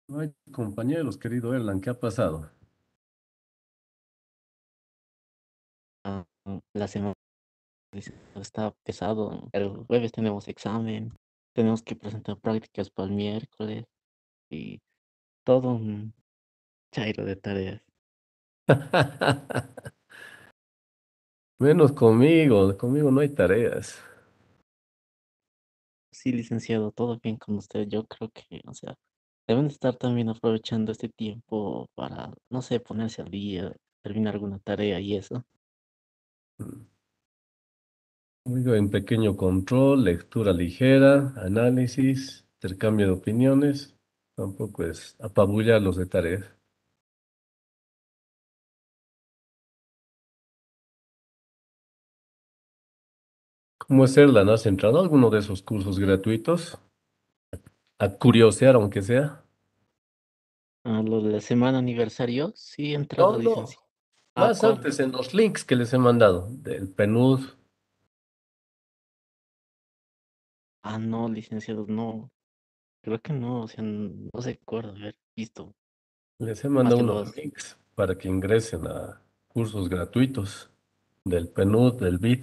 Ay, compañeros, querido Erlan, ¿qué ha pasado? La semana está pesado. El jueves tenemos examen, tenemos que presentar prácticas para el miércoles y todo un chairo de tareas. Menos conmigo no hay tareas. Sí, licenciado, todo bien con usted. Yo creo que, o sea, deben estar también aprovechando este tiempo para, no sé, ponerse al día, terminar alguna tarea y eso. Oigo, en pequeño control, lectura ligera, análisis, intercambio de opiniones. Tampoco es apabullarlos de tareas. ¿Cómo es Erlan? ¿Has entrado a alguno de esos cursos gratuitos? A curiosear, aunque sea. A lo de la semana aniversario, sí he No, entrado, no. licenciado. ¿A Más cuál? antes en los links que les he mandado, del PNUD, No, licenciado, no. Creo que no, o sea, no se acuerda haber visto. les he Más mandado que unos todo. links para que ingresen a cursos gratuitos del PNUD, del BIT.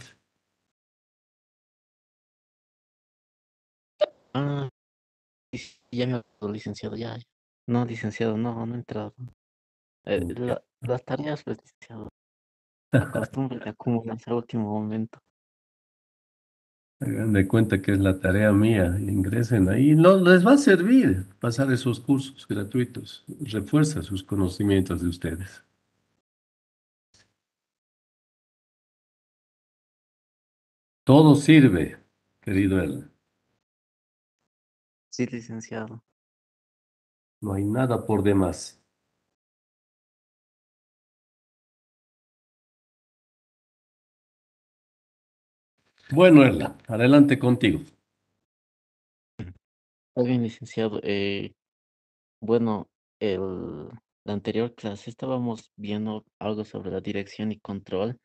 Ah, sí, sí, ya me acuerdo, licenciado, ya. No, licenciado, no, no he entrado. Las tareas, pues, licenciado, la costumbre de acumularse al último momento. Hagan de cuenta que es la tarea mía. Ingresen ahí. No, les va a servir pasar esos cursos gratuitos. Refuerza sus conocimientos de ustedes. Todo sirve, querido él. Sí, licenciado. No hay nada por demás. Bueno, Erla, adelante contigo. Está bien, licenciado. Bueno, el, la anterior clase estábamos viendo algo sobre la dirección y control,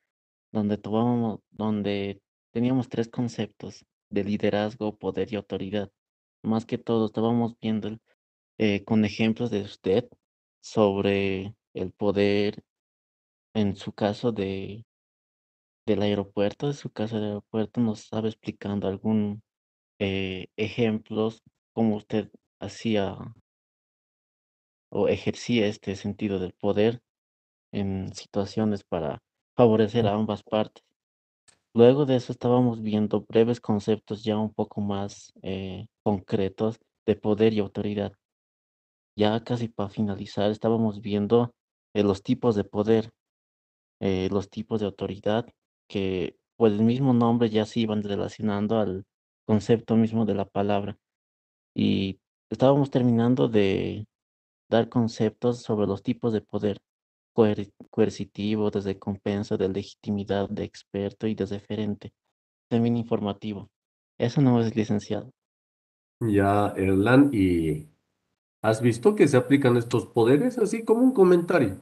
donde teníamos tres conceptos de liderazgo, poder y autoridad. Más que todo, estábamos viendo con ejemplos de usted sobre el poder, en su caso del aeropuerto, de su caso del aeropuerto, nos estaba explicando algún ejemplos, cómo usted hacía o ejercía este sentido del poder en situaciones para favorecer a ambas partes. Luego de eso estábamos viendo breves conceptos ya un poco más concretos de poder y autoridad. Ya casi para finalizar, estábamos viendo los tipos de poder, los tipos de autoridad, que por el mismo nombre ya se iban relacionando al concepto mismo de la palabra. Y estábamos terminando de dar conceptos sobre los tipos de poder: coercitivo, de recompensa, de legitimidad, de experto y de referente, también informativo. Eso no es, licenciado. Ya, Erlan, ¿y has visto que se aplican estos poderes? Así como un comentario.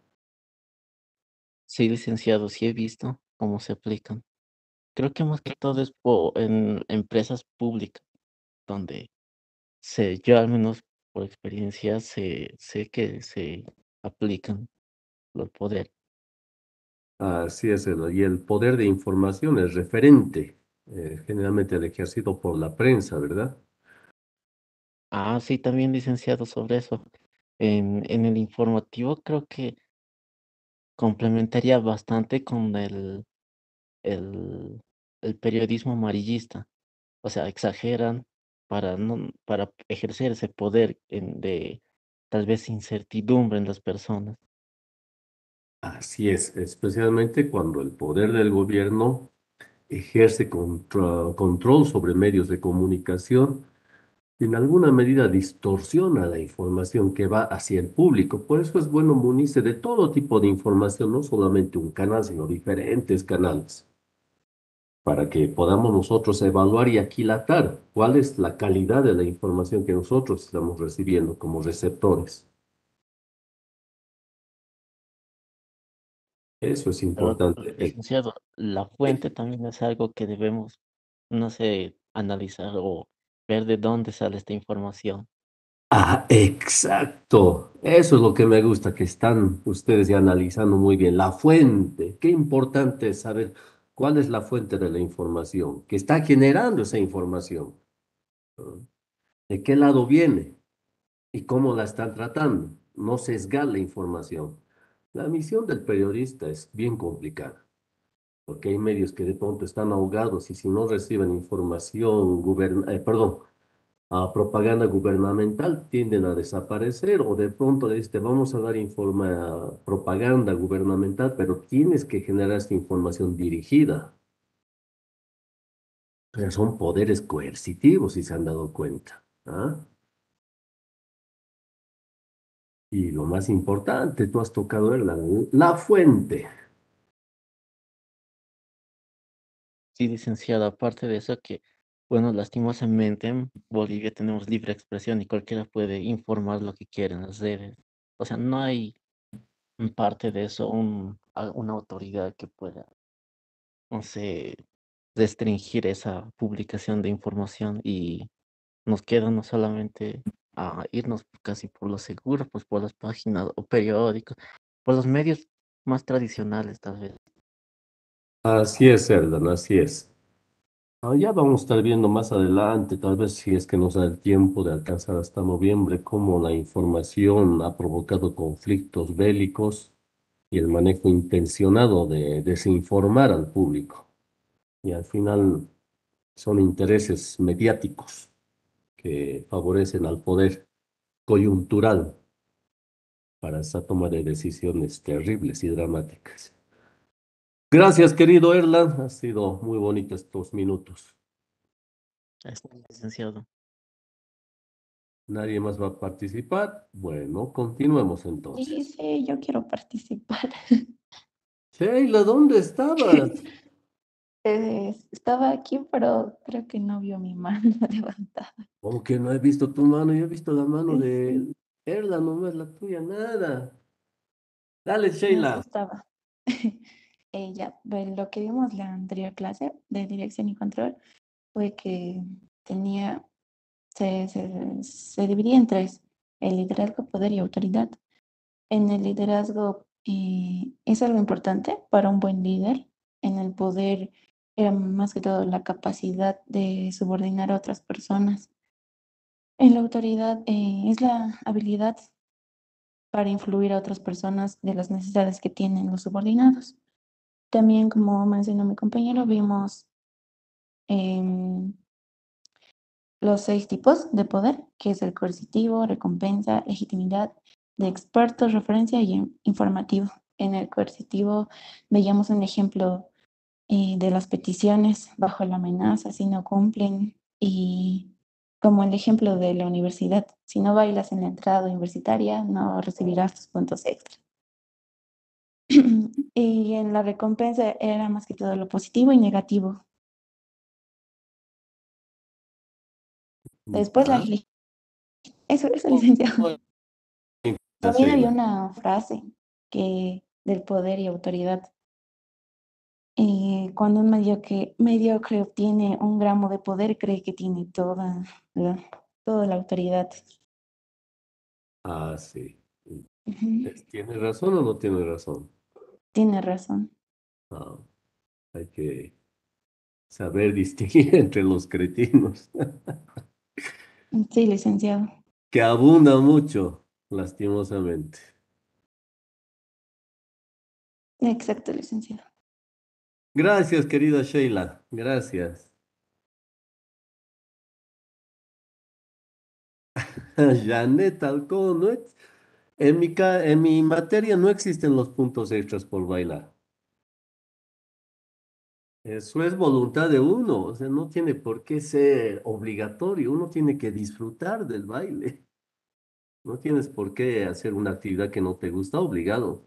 Sí, licenciado, sí he visto cómo se aplican. Creo que más que todo es en empresas públicas, donde yo al menos por experiencia sé que se aplican los poderes. Así es, Erlan. Y el poder de información es referente, generalmente el ejercido por la prensa, ¿verdad? Sí, también, licenciado, sobre eso. En el informativo creo que complementaría bastante con el, el periodismo amarillista. O sea, exageran para, no, para ejercer ese poder de tal vez incertidumbre en las personas. Así es, especialmente cuando el poder del gobierno ejerce control sobre medios de comunicación y en alguna medida distorsiona la información que va hacia el público. Por eso es bueno munirse de todo tipo de información, no solamente un canal, sino diferentes canales, para que podamos nosotros evaluar y aquilatar cuál es la calidad de la información que nosotros estamos recibiendo como receptores. Eso es Pero, importante. licenciado, la fuente también es algo que debemos, no sé, analizar o ver de dónde sale esta información. Ah, exacto. Eso es lo que me gusta, que están ustedes ya analizando muy bien. La fuente. Qué importante es saber cuál es la fuente de la información, que está generando esa información, ¿no? ¿De qué lado viene y cómo la están tratando? No sesgar la información. La misión del periodista es bien complicada, porque hay medios que de pronto están ahogados y si no reciben información, perdón, propaganda gubernamental tienden a desaparecer o de pronto vamos a dar propaganda gubernamental, pero tienes que generar esta información dirigida. Pero son poderes coercitivos, si se han dado cuenta. ¿Ah? Y lo más importante, tú has tocado ver la fuente. Sí, licenciado, aparte de eso que, bueno, lastimosamente en Bolivia tenemos libre expresión y cualquiera puede informar lo que quiera en las redes. O sea, no hay en parte de eso una autoridad que pueda, no sé, restringir esa publicación de información y nos queda no solamente a irnos casi por lo seguro, pues por las páginas o periódicos, por los medios más tradicionales tal vez. Así es, Erdan, así es. Ya vamos a estar viendo más adelante, tal vez si es que nos da el tiempo de alcanzar hasta noviembre, cómo la información ha provocado conflictos bélicos y el manejo intencionado de desinformar al público. Y al final son intereses mediáticos que favorecen al poder coyuntural para esa toma de decisiones terribles y dramáticas. Gracias, querido Erlan. Ha sido muy bonito estos minutos. Está licenciado. ¿Nadie más va a participar? Bueno, continuemos Sí, entonces. sí, yo quiero participar. Sheila, ¿dónde estabas? Estaba aquí, pero creo que no vio mi mano levantada. Como que no he visto tu mano, yo he visto la mano Sí, de Erlan, no es la tuya, nada. Dale, no, sí Sheila. estaba. Ya, lo que vimos la anterior clase de dirección y control fue que tenía, se dividía en tres, el liderazgo, poder y autoridad. En el liderazgo es algo importante para un buen líder. En el poder era más que todo la capacidad de subordinar a otras personas. En la autoridad es la habilidad para influir a otras personas de las necesidades que tienen los subordinados. También, como mencionó mi compañero, vimos em, los seis tipos de poder, que es el coercitivo, recompensa, legitimidad, de expertos, referencia y informativo. En el coercitivo veíamos un ejemplo de las peticiones bajo la amenaza si no cumplen y como el ejemplo de la universidad, si no bailas en la entrada universitaria no recibirás tus puntos extra. Y en la recompensa era más que todo lo positivo y negativo. Después Ya. eso licenciado. Hola, También había Sheila. una frase que del poder y autoridad. Cuando un mediocre obtiene un gramo de poder, cree que tiene la, toda la autoridad. Ah, sí. Ujú. ¿Tiene razón o no tiene razón? Tiene razón. Ah, hay que saber distinguir entre los cretinos, Sí, licenciado. que abunda mucho, lastimosamente. Exacto, licenciado. Gracias, querida Sheila. Gracias. Janet Alcón, en mi materia no existen los puntos extras por bailar. Eso es voluntad de uno, o sea, no tiene por qué ser obligatorio, uno tiene que disfrutar del baile. No tienes por qué hacer una actividad que no te gusta obligado.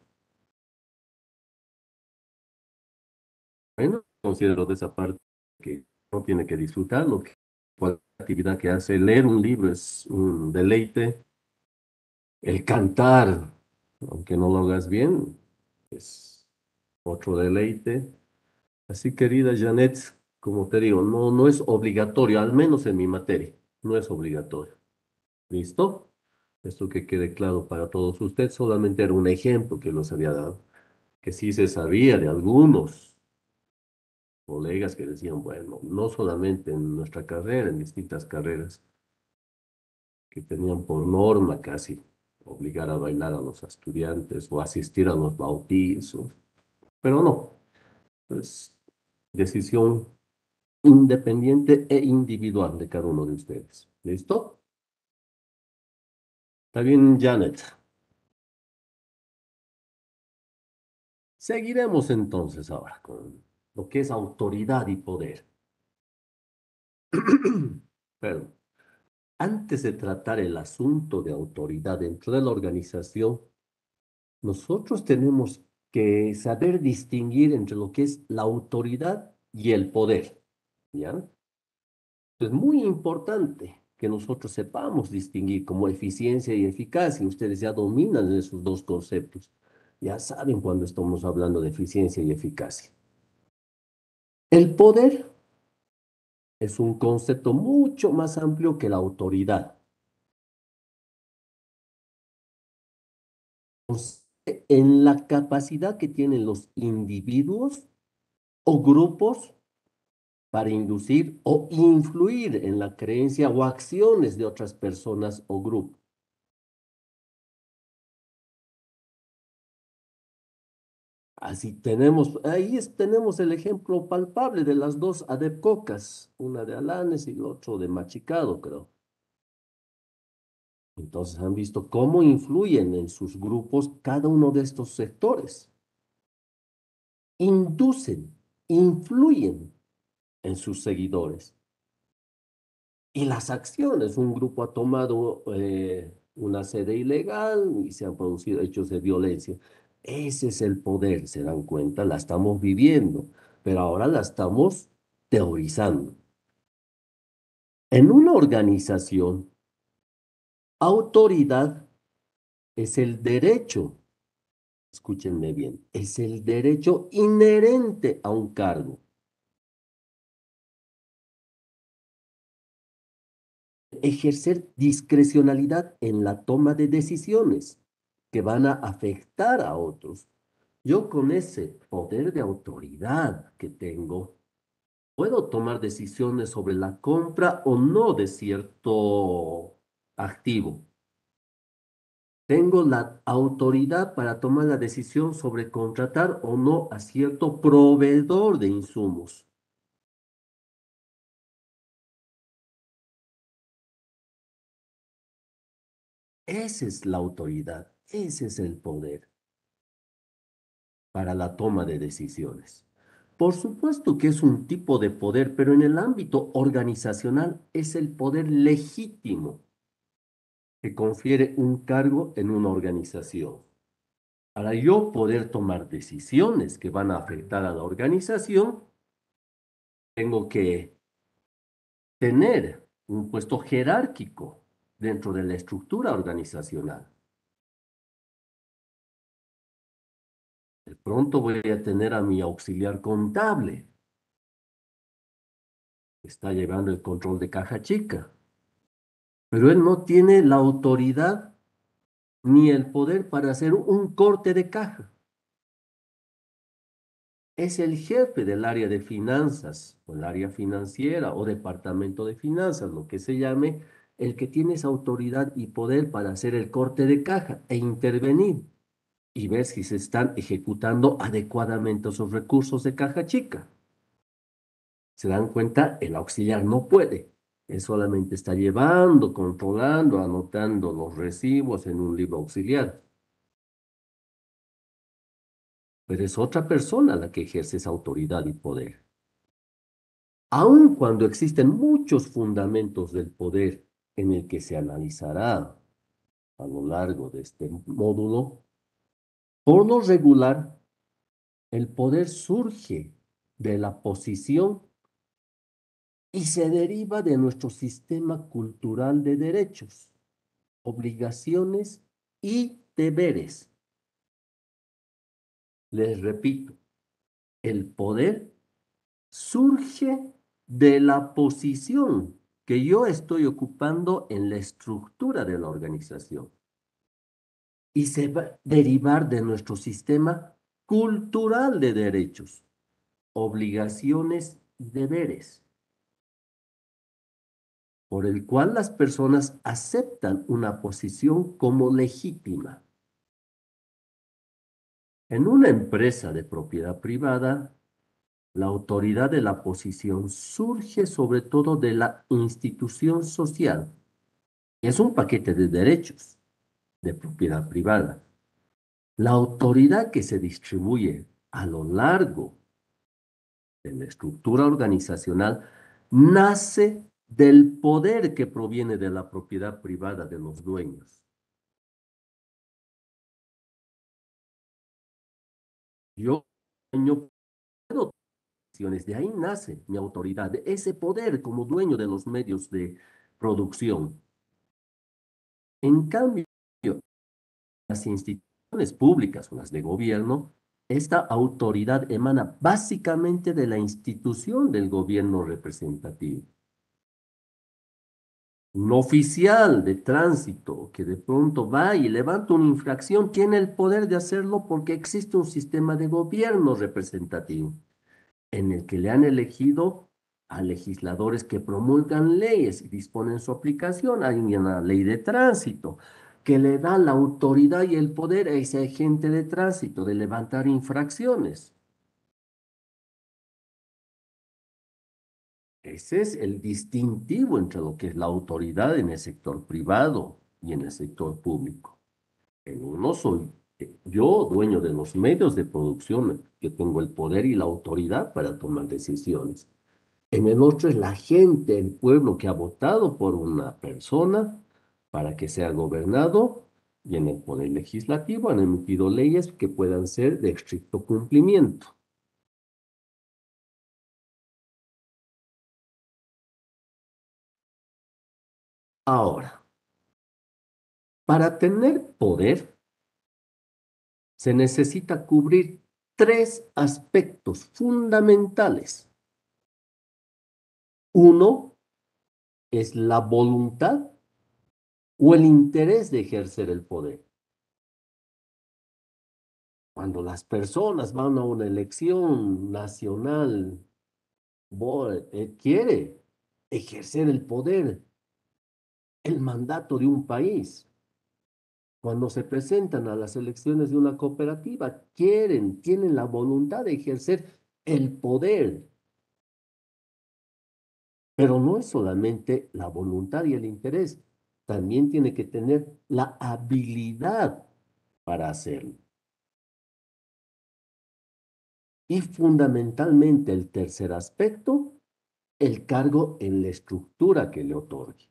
Bueno, considero de esa parte que no tiene que disfrutarlo, que cualquier actividad que hace, leer un libro es un deleite, el cantar, aunque no lo hagas bien, es otro deleite. Así, querida Janet, como te digo, no es obligatorio, al menos en mi materia, no es obligatorio. ¿Listo? Esto que quede claro para todos ustedes, solamente era un ejemplo que nos había dado, que sí se sabía de algunos colegas que decían, bueno, no solamente en nuestra carrera, en distintas carreras, que tenían por norma casi obligar a bailar a los estudiantes o asistir a los bautizos, pero no, es decisión independiente e individual de cada uno de ustedes. ¿Listo? Está bien, Janet. Seguiremos entonces ahora con lo que es autoridad y poder. Pero antes de tratar el asunto de autoridad dentro de la organización, nosotros tenemos que saber distinguir entre lo que es la autoridad y el poder, ¿ya? Es muy importante que nosotros sepamos distinguir como eficiencia y eficacia. Ustedes ya dominan esos dos conceptos. Ya saben cuando estamos hablando de eficiencia y eficacia. El poder es un concepto mucho más amplio que la autoridad. Consiste en la capacidad que tienen los individuos o grupos para inducir o influir en la creencia o acciones de otras personas o grupos. Así tenemos, tenemos el ejemplo palpable de las dos adepcocas, una de Alanes y el otro de Machicado, creo. Entonces han visto cómo influyen en sus grupos cada uno de estos sectores. Inducen, influyen en sus seguidores. Y las acciones, un grupo ha tomado una sede ilegal y se han producido hechos de violencia. Ese es el poder, se dan cuenta, la estamos viviendo, pero ahora la estamos teorizando. En una organización, autoridad es el derecho, escúchenme bien, es el derecho inherente a un cargo. Ejercer discrecionalidad en la toma de decisiones que van a afectar a otros. Yo con ese poder de autoridad que tengo, puedo tomar decisiones sobre la compra o no de cierto activo. Tengo la autoridad para tomar la decisión sobre contratar o no a cierto proveedor de insumos. Esa es la autoridad, ese es el poder para la toma de decisiones. Por supuesto que es un tipo de poder, pero en el ámbito organizacional es el poder legítimo que confiere un cargo en una organización. Para yo poder tomar decisiones que van a afectar a la organización, tengo que tener un puesto jerárquico dentro de la estructura organizacional. De pronto voy a tener a mi auxiliar contable, que está llevando el control de caja chica, pero él no tiene la autoridad ni el poder para hacer un corte de caja. Es el jefe del área de finanzas, o el área financiera, o departamento de finanzas, lo que se llame, el que tiene esa autoridad y poder para hacer el corte de caja e intervenir y ver si se están ejecutando adecuadamente esos recursos de caja chica. Se dan cuenta, el auxiliar no puede. Él solamente está llevando, controlando, anotando los recibos en un libro auxiliar. Pero es otra persona la que ejerce esa autoridad y poder. Aun cuando existen muchos fundamentos del poder en el que se analizará a lo largo de este módulo, por lo regular, el poder surge de la posición y se deriva de nuestro sistema cultural de derechos, obligaciones y deberes. Les repito, el poder surge de la posición que yo estoy ocupando en la estructura de la organización y se va a derivar de nuestro sistema cultural de derechos, obligaciones y deberes, por el cual las personas aceptan una posición como legítima. En una empresa de propiedad privada, la autoridad de la posición surge sobre todo de la institución social. Es un paquete de derechos de propiedad privada. La autoridad que se distribuye a lo largo de la estructura organizacional nace del poder que proviene de la propiedad privada de los dueños. Yo, dueño, puedo tomar decisiones, de ahí nace mi autoridad, de ese poder como dueño de los medios de producción. En cambio, las instituciones públicas o las de gobierno, esta autoridad emana básicamente de la institución del gobierno representativo. Un oficial de tránsito que de pronto va y levanta una infracción tiene el poder de hacerlo porque existe un sistema de gobierno representativo en el que le han elegido a legisladores que promulgan leyes y disponen su aplicación. Hay una ley de tránsito que le da la autoridad y el poder a ese agente de tránsito de levantar infracciones. Ese es el distintivo entre lo que es la autoridad en el sector privado y en el sector público. En uno soy yo, dueño de los medios de producción, que tengo el poder y la autoridad para tomar decisiones. En el otro es la gente, el pueblo que ha votado por una persona para que sea gobernado, y en el poder legislativo han emitido leyes que puedan ser de estricto cumplimiento. Ahora, para tener poder se necesita cubrir tres aspectos fundamentales. Uno es la voluntad o el interés de ejercer el poder. Cuando las personas van a una elección nacional, quiere ejercer el poder, el mandato de un país. Cuando se presentan a las elecciones de una cooperativa, tienen la voluntad de ejercer el poder. Pero no es solamente la voluntad y el interés, también tiene que tener la habilidad para hacerlo. Y fundamentalmente el tercer aspecto, el cargo en la estructura que le otorgue.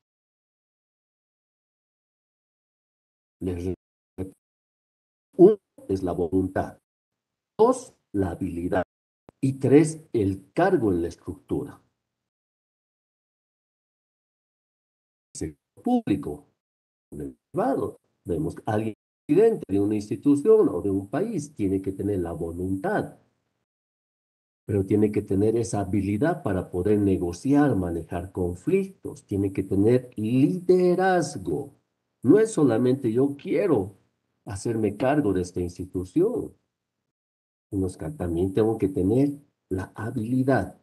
Les repito, uno es la voluntad, dos, la habilidad y tres, el cargo en la estructura. El público, el privado, vemos que alguien presidente de una institución o de un país tiene que tener la voluntad, pero tiene que tener esa habilidad para poder negociar, manejar conflictos, tiene que tener liderazgo. No es solamente yo quiero hacerme cargo de esta institución, sino que también tengo que tener la habilidad.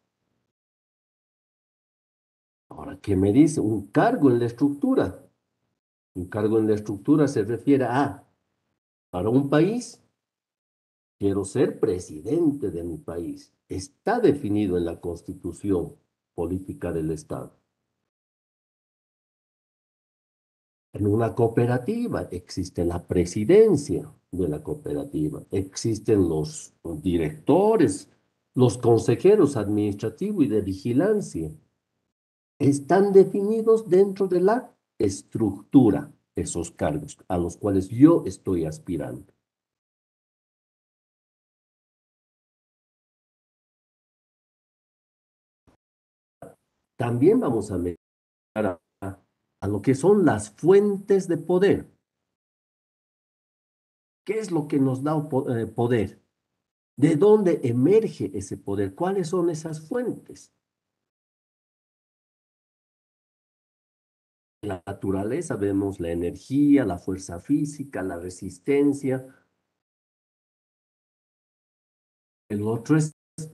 Ahora, ¿qué me dice? Un cargo en la estructura. Un cargo en la estructura se refiere a, para un país, quiero ser presidente de mi país. Está definido en la Constitución Política del Estado. En una cooperativa existe la presidencia de la cooperativa, existen los directores, los consejeros administrativos y de vigilancia. Están definidos dentro de la estructura, esos cargos a los cuales yo estoy aspirando. También vamos a mirar a lo que son las fuentes de poder. ¿Qué es lo que nos da poder? ¿De dónde emerge ese poder? ¿Cuáles son esas fuentes? la naturaleza vemos la energía, la fuerza física, la resistencia. El otro es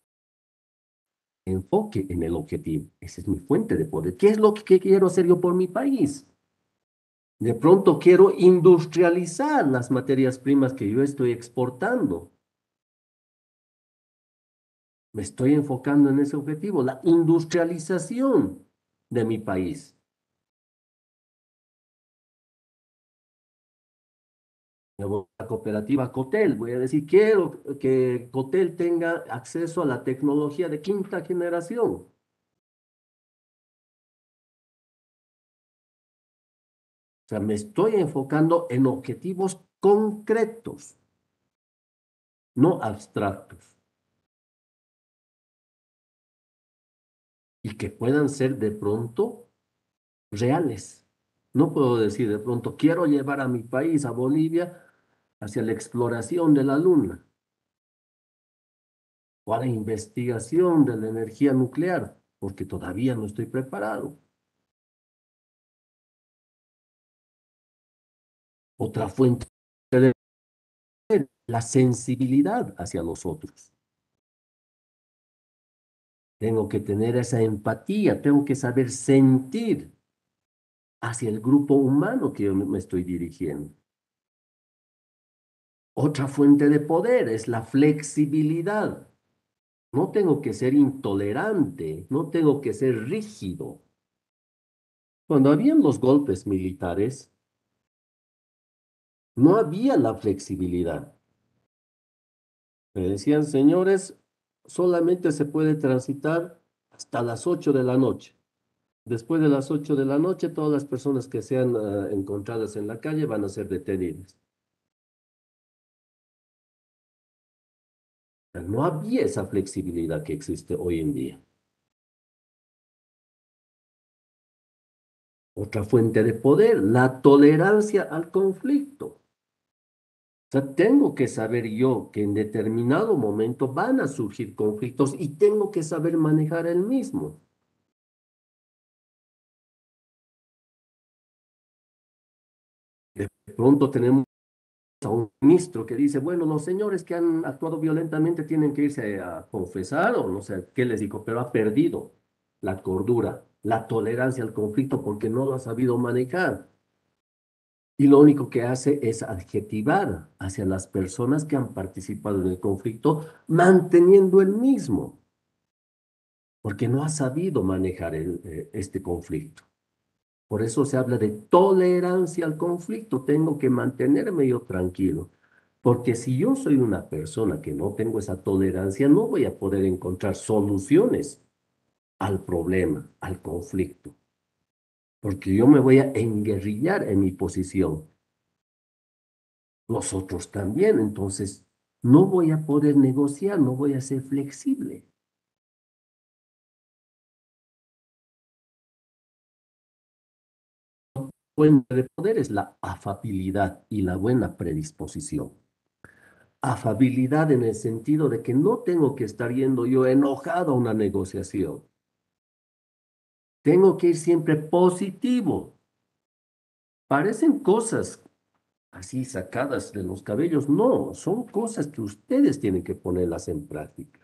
enfoque en el objetivo. Esa es mi fuente de poder. ¿Qué es lo que quiero hacer yo por mi país? De pronto quiero industrializar las materias primas que yo estoy exportando. Me estoy enfocando en ese objetivo, la industrialización de mi país. Me voy a la cooperativa Cotel, voy a decir, quiero que Cotel tenga acceso a la tecnología de quinta generación. O sea, me estoy enfocando en objetivos concretos, no abstractos, y que puedan ser de pronto reales. No puedo decir de pronto, quiero llevar a mi país, a Bolivia, hacia la exploración de la luna o a la investigación de la energía nuclear, porque todavía no estoy preparado. Otra fuente de la sensibilidad hacia los otros. Tengo que tener esa empatía, tengo que saber sentir hacia el grupo humano que yo me estoy dirigiendo. Otra fuente de poder es la flexibilidad. No tengo que ser intolerante, no tengo que ser rígido. Cuando habían los golpes militares, no había la flexibilidad. Me decían, señores, solamente se puede transitar hasta las 8 de la noche. Después de las 8 de la noche, todas las personas que sean encontradas en la calle van a ser detenidas. No había esa flexibilidad que existe hoy en día. Otra fuente de poder, la tolerancia al conflicto. O sea, tengo que saber yo que en determinado momento van a surgir conflictos y tengo que saber manejar el mismo. De pronto tenemos a un ministro que dice, bueno, los señores que han actuado violentamente tienen que irse a confesar o no sé qué les digo, pero ha perdido la cordura, la tolerancia al conflicto porque no lo ha sabido manejar. Y lo único que hace es adjetivar hacia las personas que han participado en el conflicto, manteniendo el mismo, porque no ha sabido manejar este conflicto. Por eso se habla de tolerancia al conflicto. Tengo que mantenerme yo tranquilo. Porque si yo soy una persona que no tengo esa tolerancia, no voy a poder encontrar soluciones al problema, al conflicto. Porque yo me voy a enguerrillar en mi posición. Los otros también. Entonces, no voy a poder negociar, no voy a ser flexible. Fuente de poder es la afabilidad y la buena predisposición. Afabilidad en el sentido de que no tengo que estar yendo yo enojado a una negociación. Tengo que ir siempre positivo. Parecen cosas así sacadas de los cabellos. No, son cosas que ustedes tienen que ponerlas en práctica.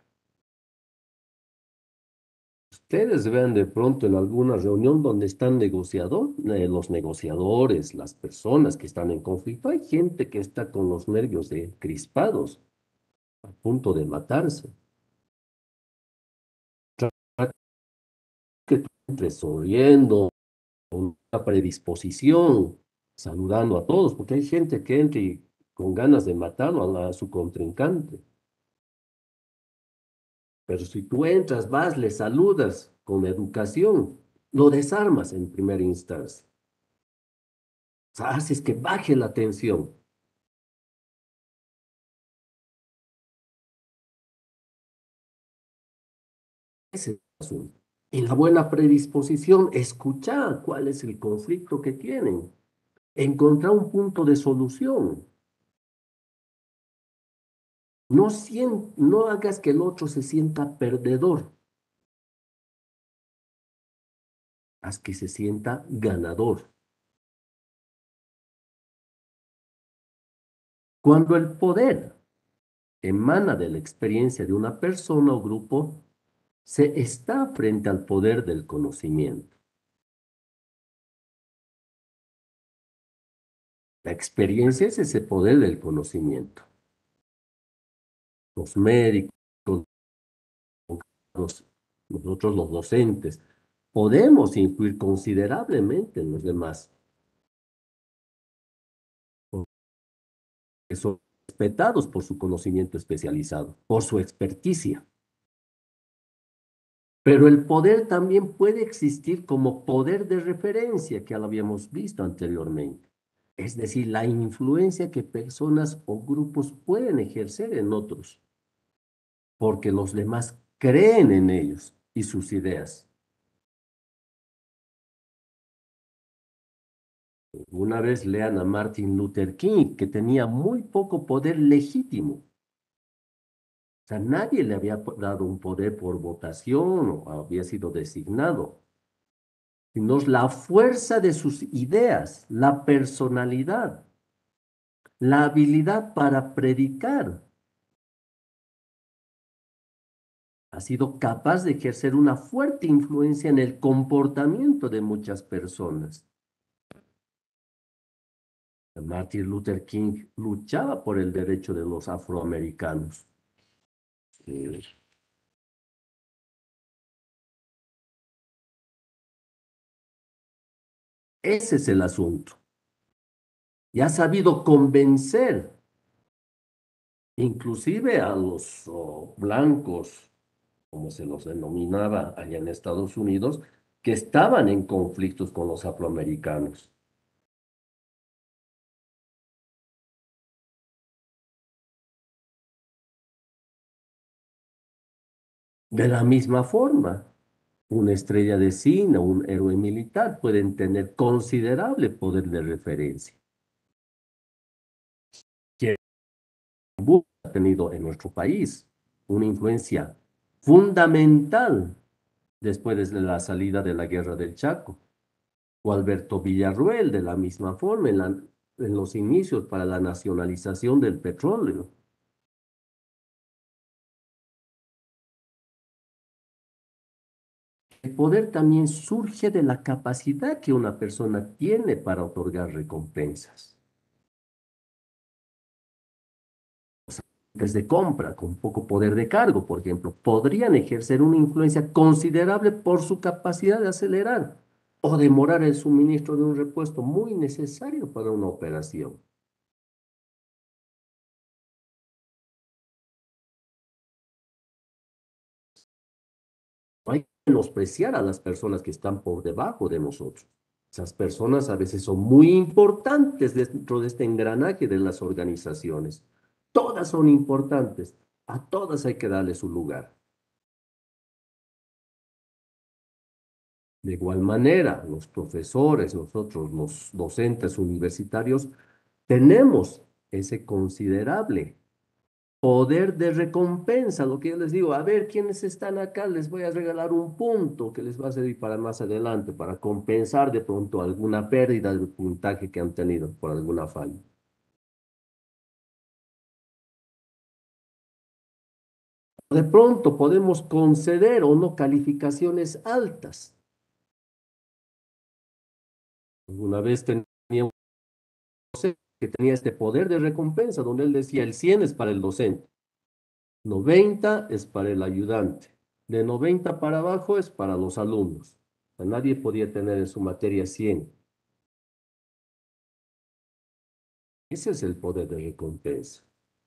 Ustedes vean de pronto en alguna reunión donde están los negociadores, las personas que están en conflicto. Hay gente que está con los nervios crispados, a punto de matarse. Trata que tú entres sonriendo, con una predisposición, saludando a todos, porque hay gente que entra y con ganas de matarlo a su contrincante. Pero si tú entras, vas, le saludas con educación, lo desarmas en primera instancia. O sea, haces que baje la tensión. Ese es el asunto. En la buena predisposición, escuchar cuál es el conflicto que tienen, encontrar un punto de solución. No hagas que el otro se sienta perdedor, haz que se sienta ganador. Cuando el poder emana de la experiencia de una persona o grupo, se está frente al poder del conocimiento. La experiencia es ese poder del conocimiento. Los médicos, los- nosotros los docentes, podemos influir considerablemente en los demás, porque son respetados por su conocimiento especializado, por su experticia. Pero el poder también puede existir como poder de referencia, que ya lo habíamos visto anteriormente. Es decir, la influencia que personas o grupos pueden ejercer en otros, porque los demás creen en ellos y sus ideas. Una vez lean a Martin Luther King, que tenía muy poco poder legítimo. O sea, nadie le había dado un poder por votación o había sido designado, sino la fuerza de sus ideas, la personalidad, la habilidad para predicar. Ha sido capaz de ejercer una fuerte influencia en el comportamiento de muchas personas. Martin Luther King luchaba por el derecho de los afroamericanos. Eh, Ese es el asunto. Y ha sabido convencer inclusive a los blancos, como se los denominaba allá en Estados Unidos, que estaban en conflictos con los afroamericanos. De la misma forma, una estrella de cine o un héroe militar pueden tener considerable poder de referencia. Que ha tenido en nuestro país una influencia fundamental después de la salida de la Guerra del Chaco, o Alberto Villarroel de la misma forma en los inicios para la nacionalización del petróleo. El poder también surge de la capacidad que una persona tiene para otorgar recompensas. Desde compra, con poco poder de cargo, por ejemplo, podrían ejercer una influencia considerable por su capacidad de acelerar o demorar el suministro de un repuesto muy necesario para una operación. No hay que menospreciar a las personas que están por debajo de nosotros. Esas personas a veces son muy importantes dentro de este engranaje de las organizaciones. Todas son importantes. A todas hay que darle su lugar. De igual manera, los profesores, nosotros, los docentes universitarios, tenemos ese considerable poder de recompensa, lo que yo les digo, a ver, quienes están acá, les voy a regalar un punto que les va a servir para más adelante, para compensar de pronto alguna pérdida del puntaje que han tenido por alguna falla. De pronto podemos conceder o no calificaciones altas. Una vez tenía un docente que tenía este poder de recompensa, donde él decía, el 100 es para el docente, 90 es para el ayudante, de 90 para abajo es para los alumnos. O sea, nadie podía tener en su materia 100. Ese es el poder de recompensa.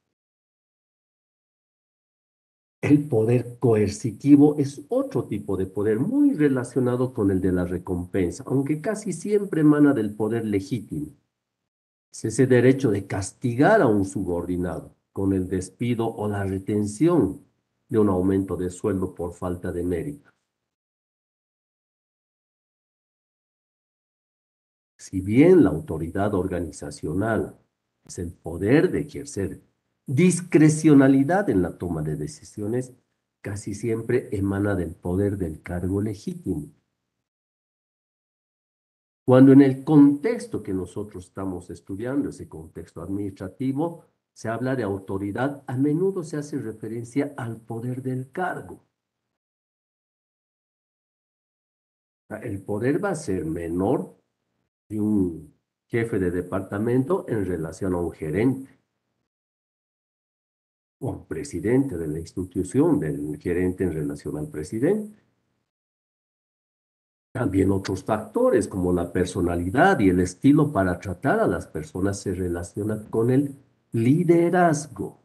El poder coercitivo es otro tipo de poder muy relacionado con el de la recompensa, aunque casi siempre emana del poder legítimo. Es ese derecho de castigar a un subordinado con el despido o la retención de un aumento de sueldo por falta de mérito. Si bien la autoridad organizacional es el poder de ejercer discrecionalidad en la toma de decisiones, casi siempre emana del poder del cargo legítimo. Cuando en el contexto que nosotros estamos estudiando, ese contexto administrativo, se habla de autoridad, a menudo se hace referencia al poder del cargo. El poder va a ser menor de un jefe de departamento en relación a un gerente o un presidente de la institución, del gerente en relación al presidente. También otros factores como la personalidad y el estilo para tratar a las personas se relacionan con el liderazgo.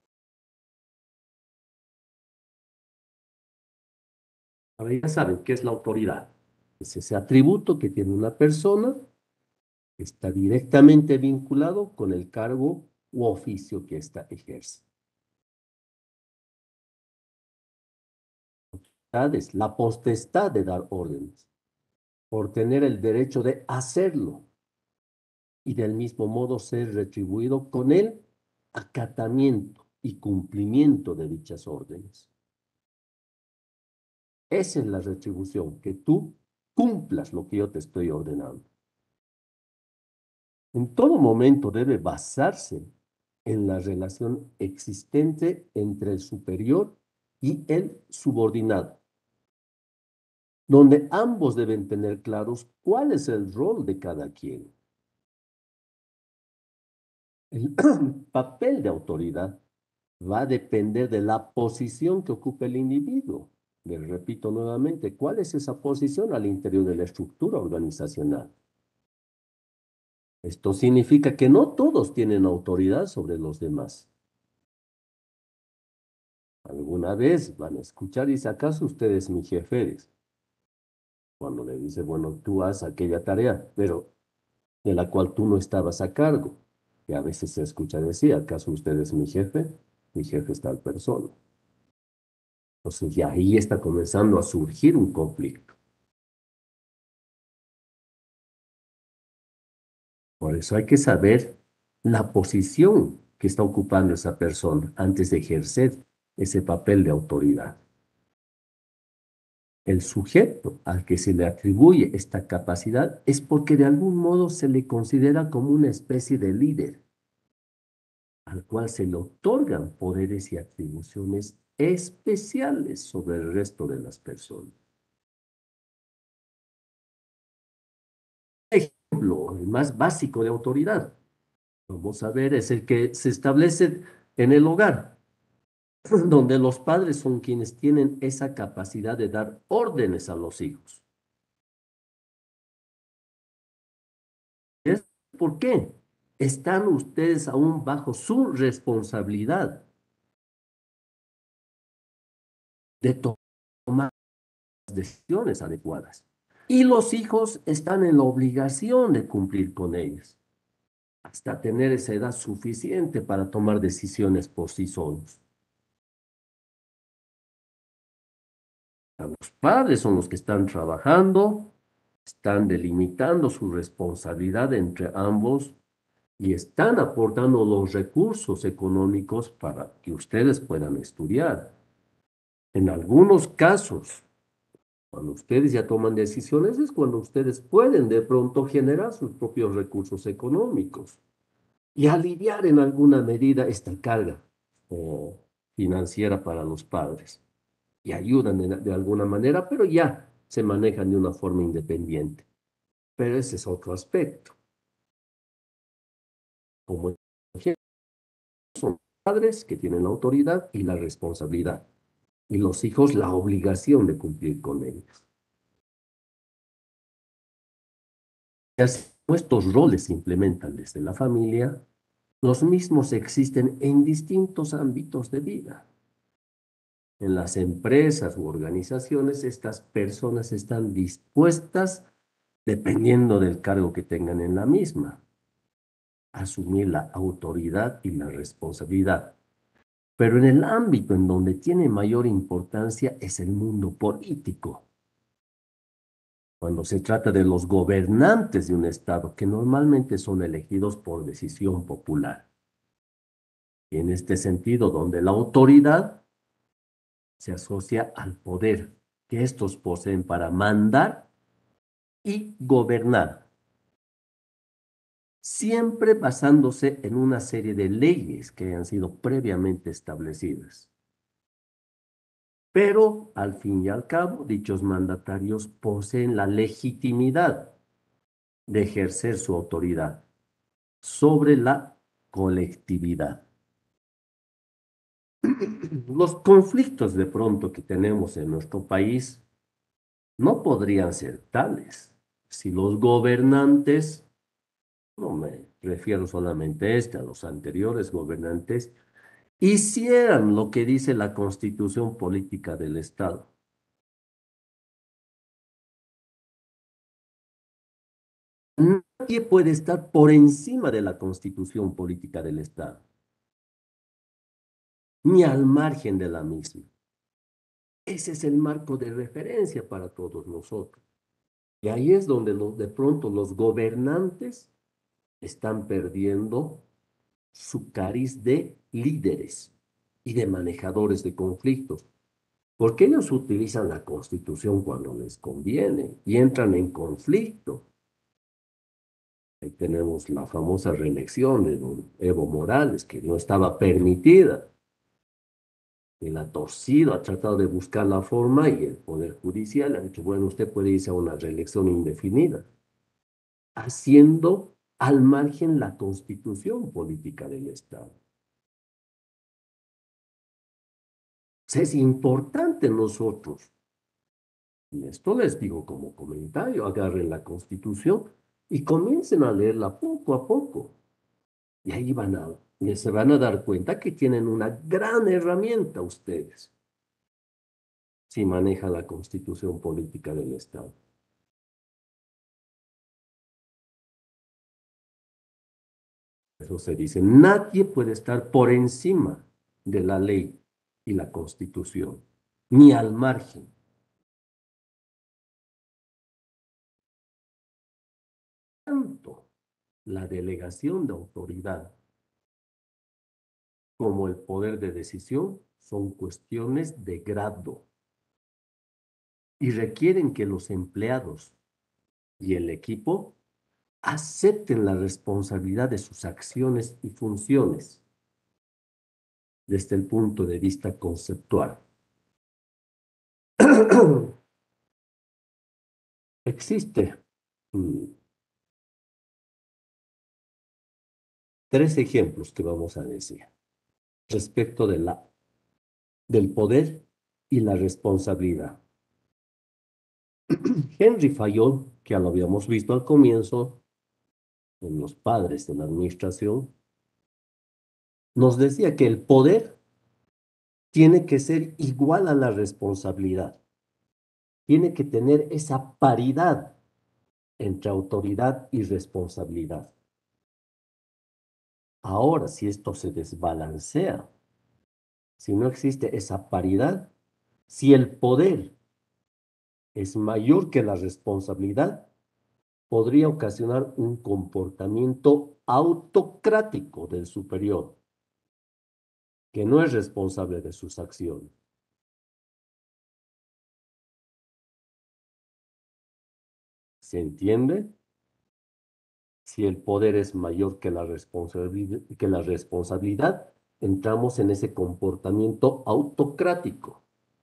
Ahora ya saben qué es la autoridad. Es ese atributo que tiene una persona que está directamente vinculado con el cargo u oficio que ésta ejerce. Es la potestad de dar órdenes, por tener el derecho de hacerlo y del mismo modo ser retribuido con el acatamiento y cumplimiento de dichas órdenes. Esa es la retribución, que tú cumplas lo que yo te estoy ordenando. En todo momento debe basarse en la relación existente entre el superior y el subordinado, donde ambos deben tener claros cuál es el rol de cada quien. El papel de autoridad va a depender de la posición que ocupe el individuo. Les repito nuevamente, ¿cuál es esa posición al interior de la estructura organizacional? Esto significa que no todos tienen autoridad sobre los demás. Alguna vez van a escuchar y dice, ¿acaso usted es mi jefe eres? Cuando le dice, bueno, tú haz aquella tarea, pero de la cual tú no estabas a cargo. Y a veces se escucha decir, ¿acaso usted es mi jefe? Mi jefe es tal persona. Entonces ya ahí está comenzando a surgir un conflicto. Por eso hay que saber la posición que está ocupando esa persona antes de ejercer ese papel de autoridad. El sujeto al que se le atribuye esta capacidad es porque de algún modo se le considera como una especie de líder, al cual se le otorgan poderes y atribuciones especiales sobre el resto de las personas. Ejemplo, el más básico de autoridad, vamos a ver, es el que se establece en el hogar, donde los padres son quienes tienen esa capacidad de dar órdenes a los hijos. ¿Es? ¿Por qué? Están ustedes aún bajo su responsabilidad de tomar decisiones adecuadas. Y los hijos están en la obligación de cumplir con ellas, hasta tener esa edad suficiente para tomar decisiones por sí solos. Los padres son los que están trabajando, están delimitando su responsabilidad entre ambos y están aportando los recursos económicos para que ustedes puedan estudiar. En algunos casos, cuando ustedes ya toman decisiones, es cuando ustedes pueden de pronto generar sus propios recursos económicos y aliviar en alguna medida esta carga financiera para los padres. Y ayudan de alguna manera, pero ya se manejan de una forma independiente. Pero ese es otro aspecto. Como ejemplo, son padres que tienen la autoridad y la responsabilidad, y los hijos la obligación de cumplir con ellas. Estos roles se implementan desde la familia, los mismos existen en distintos ámbitos de vida. En las empresas u organizaciones, estas personas están dispuestas, dependiendo del cargo que tengan en la misma, a asumir la autoridad y la responsabilidad. Pero en el ámbito en donde tiene mayor importancia es el mundo político. Cuando se trata de los gobernantes de un Estado, que normalmente son elegidos por decisión popular. Y en este sentido, donde la autoridad se asocia al poder que estos poseen para mandar y gobernar. siempre basándose en una serie de leyes que hayan sido previamente establecidas. Pero, al fin y al cabo, dichos mandatarios poseen la legitimidad de ejercer su autoridad sobre la colectividad. Los conflictos de pronto que tenemos en nuestro país no podrían ser tales si los gobernantes, no me refiero solamente a a los anteriores gobernantes, hicieran lo que dice la Constitución Política del Estado. Nadie puede estar por encima de la Constitución Política del Estado, ni al margen de la misma. Ese es el marco de referencia para todos nosotros. Y ahí es donde de pronto los gobernantes están perdiendo su cariz de líderes y de manejadores de conflictos, porque ellos utilizan la Constitución cuando les conviene y entran en conflicto. Ahí tenemos la famosa reelección de don Evo Morales, que no estaba permitida. Él ha torcido, ha tratado de buscar la forma y el Poder Judicial ha dicho, bueno, usted puede irse a una reelección indefinida, haciendo al margen la Constitución Política del Estado. Sea, es importante nosotros, y esto les digo como comentario, agarren la Constitución y comiencen a leerla poco a poco. Y ahí y se van a dar cuenta que tienen una gran herramienta ustedes si manejan la Constitución Política del Estado. Eso se dice, nadie puede estar por encima de la ley y la Constitución, ni al margen. Tanto la delegación de autoridad como el poder de decisión son cuestiones de grado y requieren que los empleados y el equipo acepten la responsabilidad de sus acciones y funciones desde el punto de vista conceptual. Existe tres ejemplos que vamos a decir respecto del poder y la responsabilidad. Henry Fayol, que ya lo habíamos visto al comienzo, en los padres de la administración, nos decía que el poder tiene que ser igual a la responsabilidad. Tiene que tener esa paridad entre autoridad y responsabilidad. Ahora, si esto se desbalancea, si no existe esa paridad, si el poder es mayor que la responsabilidad, podría ocasionar un comportamiento autocrático del superior, que no es responsable de sus acciones. ¿Se entiende? Si el poder es mayor que la responsabilidad, entramos en ese comportamiento autocrático,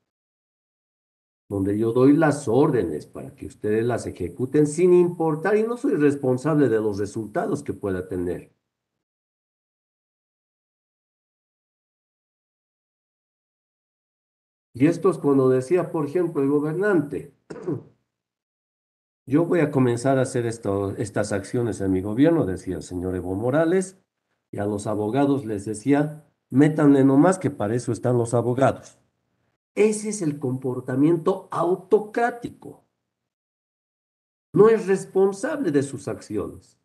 donde yo doy las órdenes para que ustedes las ejecuten sin importar y no soy responsable de los resultados que pueda tener. Y esto es cuando decía, por ejemplo, el gobernante, yo voy a comenzar a hacer estas acciones en mi gobierno, decía el señor Evo Morales, y a los abogados les decía, métanle nomás que para eso están los abogados. Ese es el comportamiento autocrático. No es responsable de sus acciones.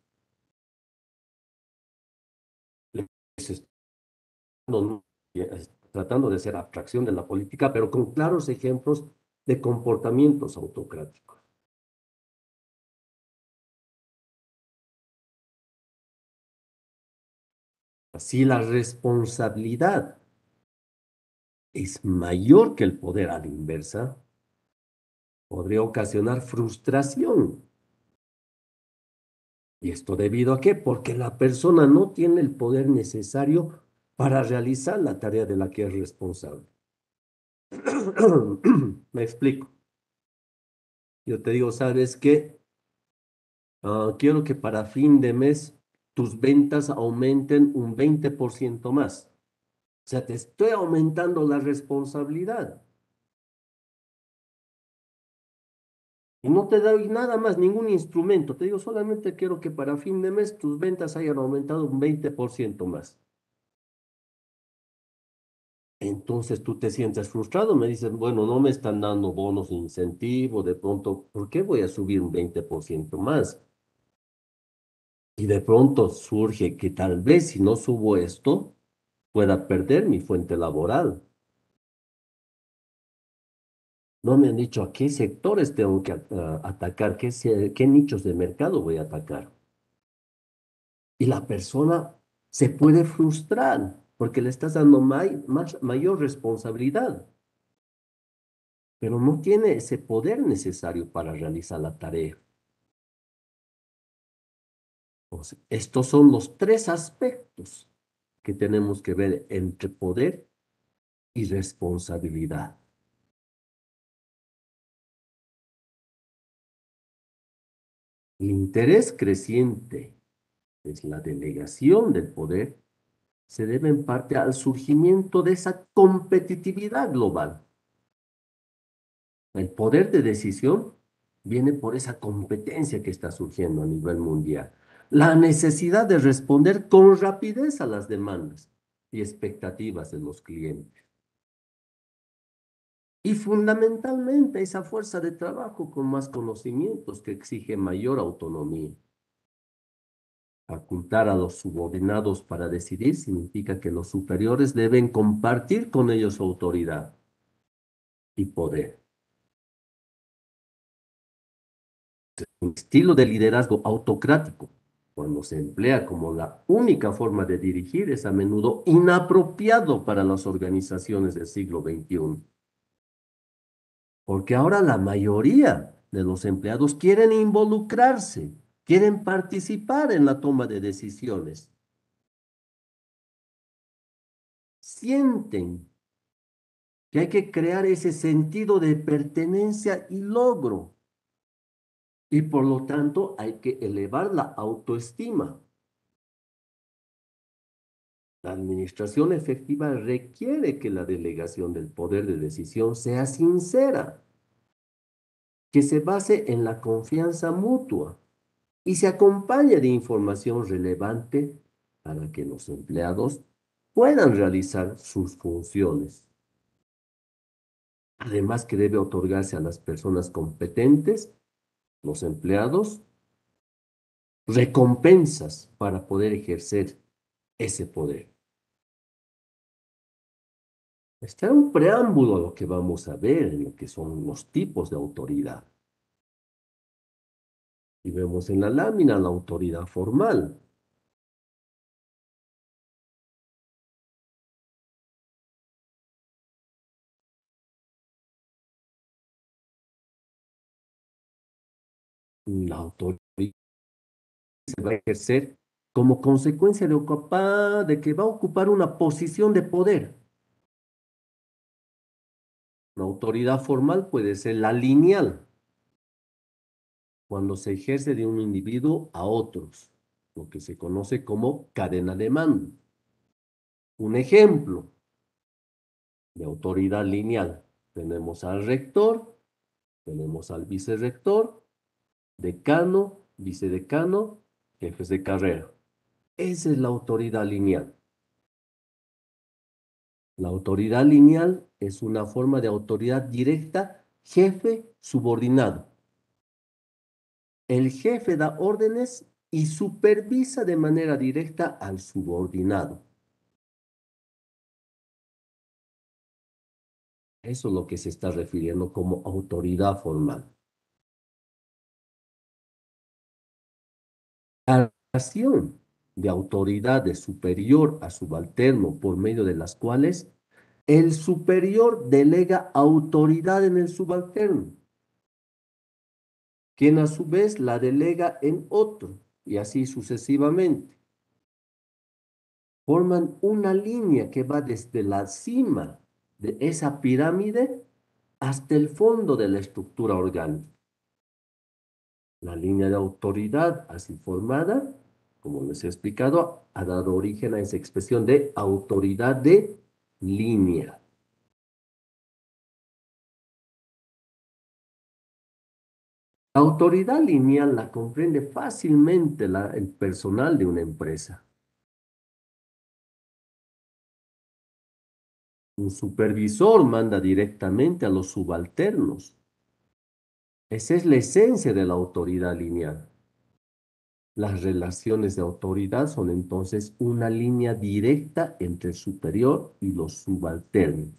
Les no, tratando de hacer abstracción de la política, pero con claros ejemplos de comportamientos autocráticos. Si la responsabilidad es mayor que el poder a la inversa, podría ocasionar frustración ¿Y esto debido a qué? Porque la persona no tiene el poder necesario para realizar la tarea de la que es responsable. Me explico. Yo te digo, ¿sabes qué? Quiero que para fin de mes tus ventas aumenten un 20% más. O sea, te estoy aumentando la responsabilidad. Y no te doy nada más, ningún instrumento. Te digo, solamente quiero que para fin de mes tus ventas hayan aumentado un 20% más. Entonces tú te sientes frustrado, me dices, bueno, no me están dando bonos de incentivo, de pronto, ¿por qué voy a subir un 20% más? Y de pronto surge que tal vez si no subo esto, pueda perder mi fuente laboral. No me han dicho a qué sectores tengo que atacar, qué nichos de mercado voy a atacar. Y la persona se puede frustrar porque le estás dando mayor responsabilidad, pero no tiene ese poder necesario para realizar la tarea. Entonces, estos son los tres aspectos que tenemos que ver entre poder y responsabilidad. El interés creciente es la delegación del poder, se debe en parte al surgimiento de esa competitividad global. El poder de decisión viene por esa competencia que está surgiendo a nivel mundial. La necesidad de responder con rapidez a las demandas y expectativas de los clientes. Y fundamentalmente esa fuerza de trabajo con más conocimientos que exige mayor autonomía. Facultar a los subordinados para decidir significa que los superiores deben compartir con ellos su autoridad y poder. Un estilo de liderazgo autocrático, cuando se emplea como la única forma de dirigir, es a menudo inapropiado para las organizaciones del siglo XXI. Porque ahora la mayoría de los empleados quieren involucrarse, quieren participar en la toma de decisiones. Sienten que hay que crear ese sentido de pertenencia y logro. Y por lo tanto hay que elevar la autoestima. La administración efectiva requiere que la delegación del poder de decisión sea sincera, que se base en la confianza mutua y se acompañe de información relevante para que los empleados puedan realizar sus funciones. Además que debe otorgarse a las personas competentes, los empleados, recompensas para poder ejercer ese poder. Está un preámbulo a lo que vamos a ver en lo que son los tipos de autoridad. Y vemos en la lámina la autoridad formal. La autoridad se va a ejercer como consecuencia de que va a ocupar una posición de poder. La autoridad formal puede ser la lineal, cuando se ejerce de un individuo a otros, lo que se conoce como cadena de mando. Un ejemplo de autoridad lineal. Tenemos al rector, tenemos al vicerrector, decano, vicedecano, jefes de carrera. Esa es la autoridad lineal. La autoridad lineal es una forma de autoridad directa, jefe subordinado. El jefe da órdenes y supervisa de manera directa al subordinado. Eso es lo que se está refiriendo como autoridad formal. La relación de autoridad de superior a subalterno por medio de las cuales el superior delega autoridad en el subalterno, quien a su vez la delega en otro. y así sucesivamente. Forman una línea que va desde la cima de esa pirámide hasta el fondo de la estructura orgánica. La línea de autoridad así formada, como les he explicado, ha dado origen a esa expresión de autoridad de línea. La autoridad lineal la comprende fácilmente el personal de una empresa. Un supervisor manda directamente a los subalternos. Esa es la esencia de la autoridad lineal. Las relaciones de autoridad son entonces una línea directa entre el superior y los subalternos.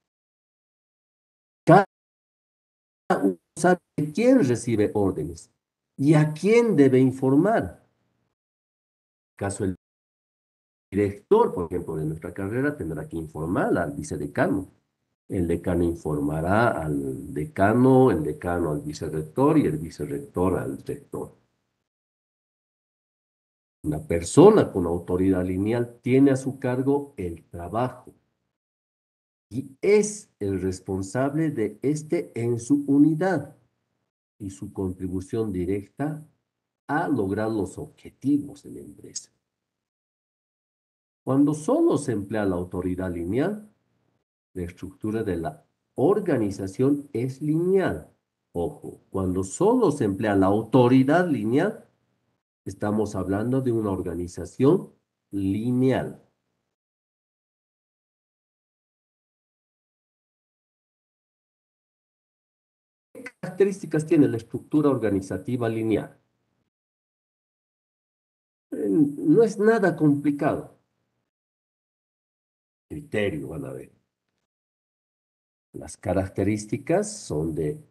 Cada uno sabe quién recibe órdenes y a quién debe informar. Caso el director, por ejemplo, de nuestra carrera tendrá que informar al vicedecano. El decano informará al decano, el decano al vicerrector y el vicerrector al rector. Una persona con autoridad lineal tiene a su cargo el trabajo y es el responsable de este en su unidad y su contribución directa a lograr los objetivos de la empresa. Cuando solo se emplea la autoridad lineal, la estructura de la organización es lineal. Ojo, cuando solo se emplea la autoridad lineal, estamos hablando de una organización lineal. ¿Qué características tiene la estructura organizativa lineal? No es nada complicado. Criterio, van a ver. Las características son de: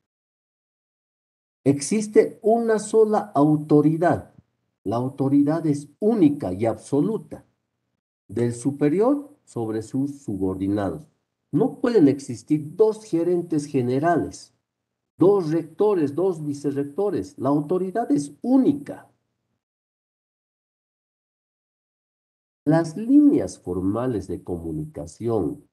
existe una sola autoridad. La autoridad es única y absoluta del superior sobre sus subordinados. No pueden existir dos gerentes generales, dos rectores, dos vicerrectores. La autoridad es única. Las líneas formales de comunicación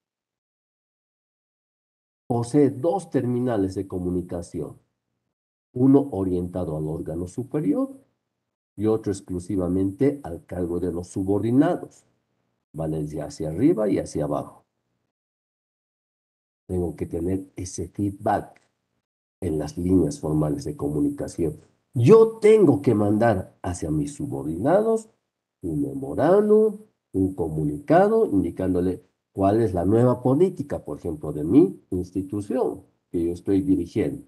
poseen dos terminales de comunicación, uno orientado al órgano superior y otro exclusivamente al cargo de los subordinados. Van de hacia arriba y hacia abajo. Tengo que tener ese feedback en las líneas formales de comunicación. Yo tengo que mandar hacia mis subordinados un memorándum, un comunicado indicándole cuál es la nueva política, por ejemplo, de mi institución que yo estoy dirigiendo.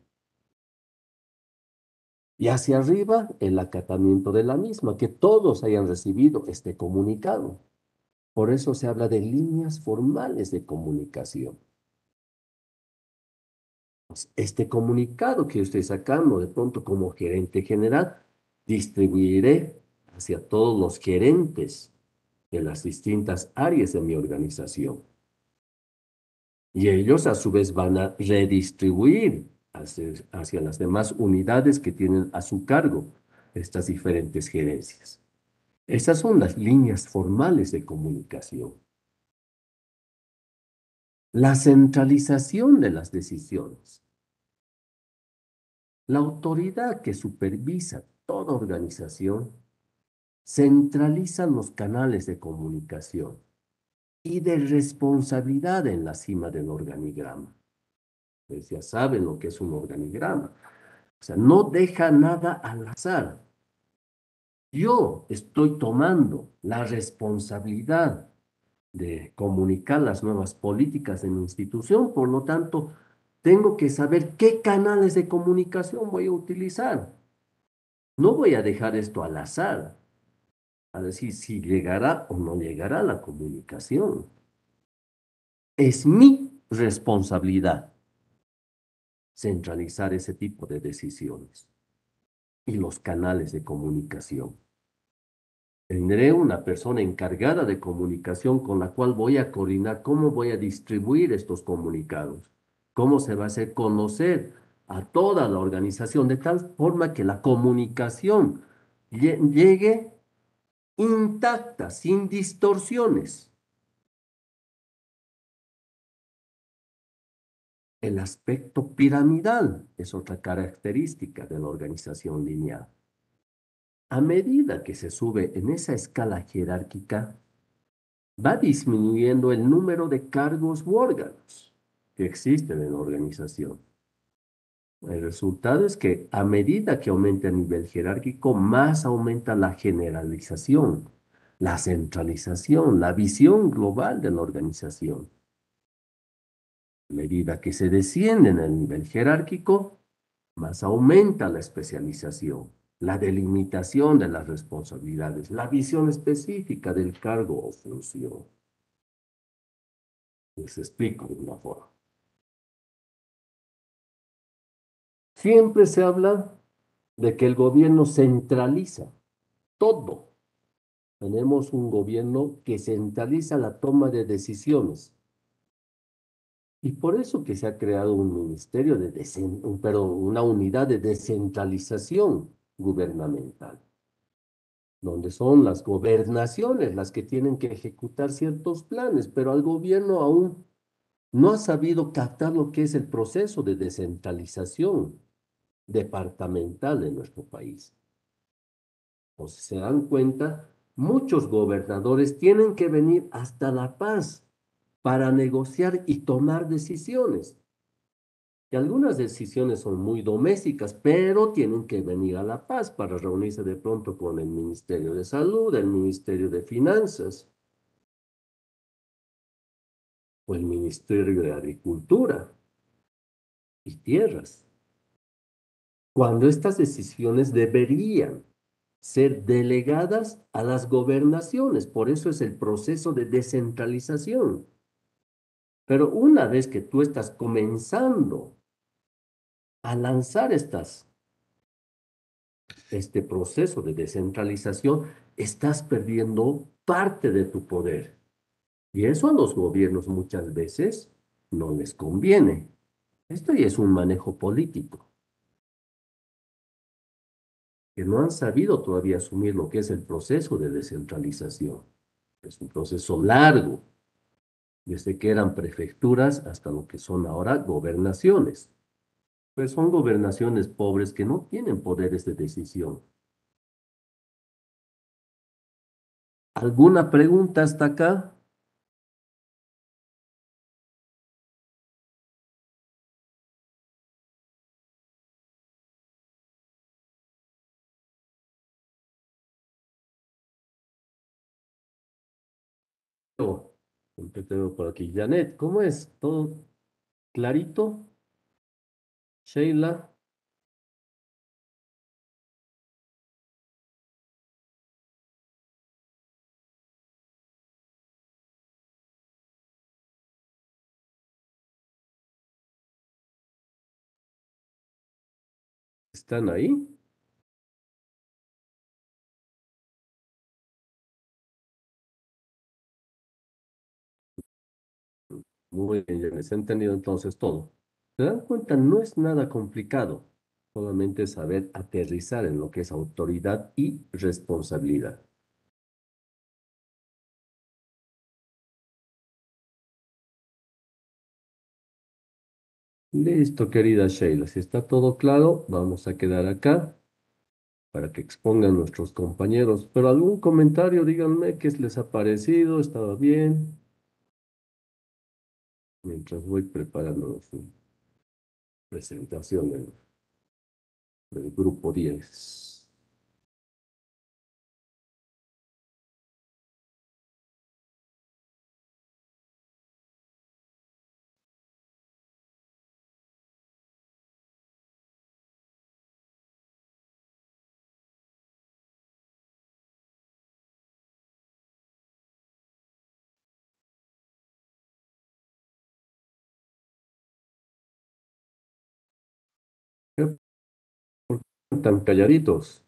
Y hacia arriba, el acatamiento de la misma, que todos hayan recibido este comunicado. Por eso se habla de líneas formales de comunicación. Este comunicado que yo estoy sacando de pronto como gerente general, distribuiré hacia todos los gerentes de las distintas áreas de mi organización. Y ellos a su vez van a redistribuir hacia las demás unidades que tienen a su cargo estas diferentes gerencias. Esas son las líneas formales de comunicación. La centralización de las decisiones. La autoridad que supervisa toda organización centraliza los canales de comunicación y de responsabilidad en la cima del organigrama. Pues ya saben lo que es un organigrama. O sea, no deja nada al azar. Yo estoy tomando la responsabilidad de comunicar las nuevas políticas de mi institución, por lo tanto, tengo que saber qué canales de comunicación voy a utilizar. No voy a dejar esto al azar, a decir si llegará o no llegará la comunicación. Es mi responsabilidad centralizar ese tipo de decisiones y los canales de comunicación. Tendré una persona encargada de comunicación con la cual voy a coordinar cómo voy a distribuir estos comunicados, cómo se va a hacer conocer a toda la organización de tal forma que la comunicación llegue intacta, sin distorsiones. El aspecto piramidal es otra característica de la organización lineal. A medida que se sube en esa escala jerárquica, va disminuyendo el número de cargos u órganos que existen en la organización. El resultado es que a medida que aumenta el nivel jerárquico, más aumenta la generalización, la centralización, la visión global de la organización. A medida que se desciende en el nivel jerárquico, más aumenta la especialización, la delimitación de las responsabilidades, la visión específica del cargo o función. Les explico de una forma. Siempre se habla de que el gobierno centraliza todo. Tenemos un gobierno que centraliza la toma de decisiones. Y por eso que se ha creado un ministerio una unidad de descentralización gubernamental, donde son las gobernaciones las que tienen que ejecutar ciertos planes, pero al gobierno aún no ha sabido captar lo que es el proceso de descentralización departamental en nuestro país. O si se dan cuenta, muchos gobernadores tienen que venir hasta La Paz para negociar y tomar decisiones. Y algunas decisiones son muy domésticas, pero tienen que venir a La Paz para reunirse de pronto con el Ministerio de Salud, el Ministerio de Finanzas o el Ministerio de Agricultura y Tierras, cuando estas decisiones deberían ser delegadas a las gobernaciones. Por eso es el proceso de descentralización. Pero una vez que tú estás comenzando a lanzar este proceso de descentralización, estás perdiendo parte de tu poder. Y eso a los gobiernos muchas veces no les conviene. Esto ya es un manejo político, que no han sabido todavía asumir lo que es el proceso de descentralización. Es un proceso largo, desde que eran prefecturas hasta lo que son ahora gobernaciones. Pues son gobernaciones pobres que no tienen poderes de decisión. ¿Alguna pregunta hasta acá? Oh, siempre tengo por aquí. Janet, ¿cómo es? ¿Todo clarito? Sheila, ¿están ahí? Muy bien, Janet, se ha entendido entonces todo. ¿Se dan cuenta? No es nada complicado, solamente saber aterrizar en lo que es autoridad y responsabilidad. Listo, querida Sheila, si está todo claro, vamos a quedar acá para que expongan nuestros compañeros. Pero algún comentario, díganme qué les ha parecido, ¿estaba bien? Mientras voy preparando su presentación del grupo 10. ¿Qué tan calladitos?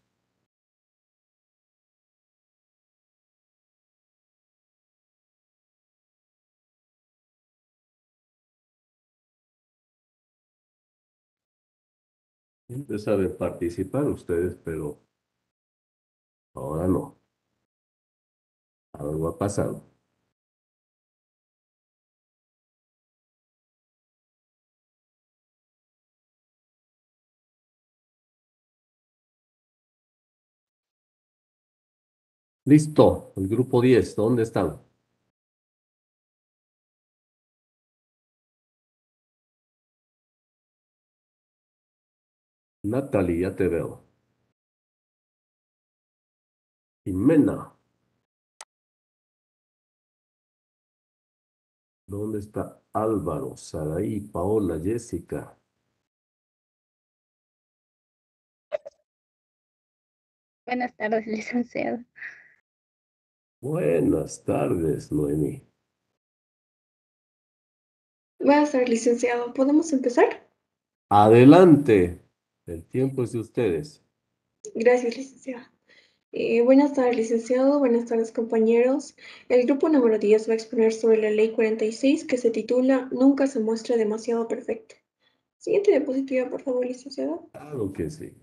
Siempre saben participar ustedes, pero Ahora no. Algo ha pasado. Listo. El grupo 10, ¿dónde están? Natalie, ya te veo. Jimena, ¿dónde está Álvaro, Saraí, Paola, Jessica? Buenas tardes, licenciado. Buenas tardes, Noemí. Buenas tardes, licenciado. ¿Podemos empezar? Adelante. El tiempo es de ustedes. Gracias, licenciado. Buenas tardes, licenciado. Buenas tardes, compañeros. El grupo número 10 va a exponer sobre la ley 46 que se titula Nunca se muestra demasiado perfecto. Siguiente diapositiva, por favor, licenciado. Claro que sí.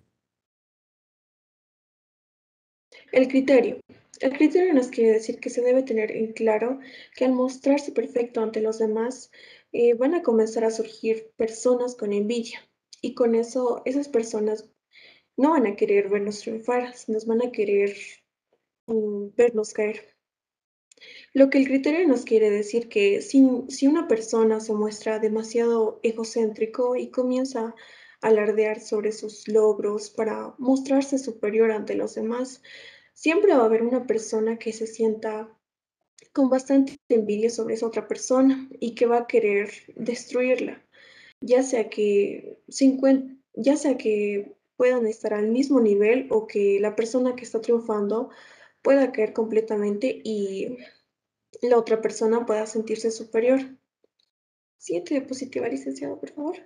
El criterio. El criterio nos quiere decir que se debe tener en claro que al mostrarse perfecto ante los demás, van a comenzar a surgir personas con envidia. Y con eso, esas personas no van a querer vernos triunfar, nos van a querer vernos caer. Lo que el criterio nos quiere decir que si una persona se muestra demasiado egocéntrico y comienza a alardear sobre sus logros para mostrarse superior ante los demás, siempre va a haber una persona que se sienta con bastante envidia sobre esa otra persona y que va a querer destruirla, ya sea que ya sea que puedan estar al mismo nivel o que la persona que está triunfando pueda caer completamente y la otra persona pueda sentirse superior. Siguiente diapositiva, licenciado, por favor.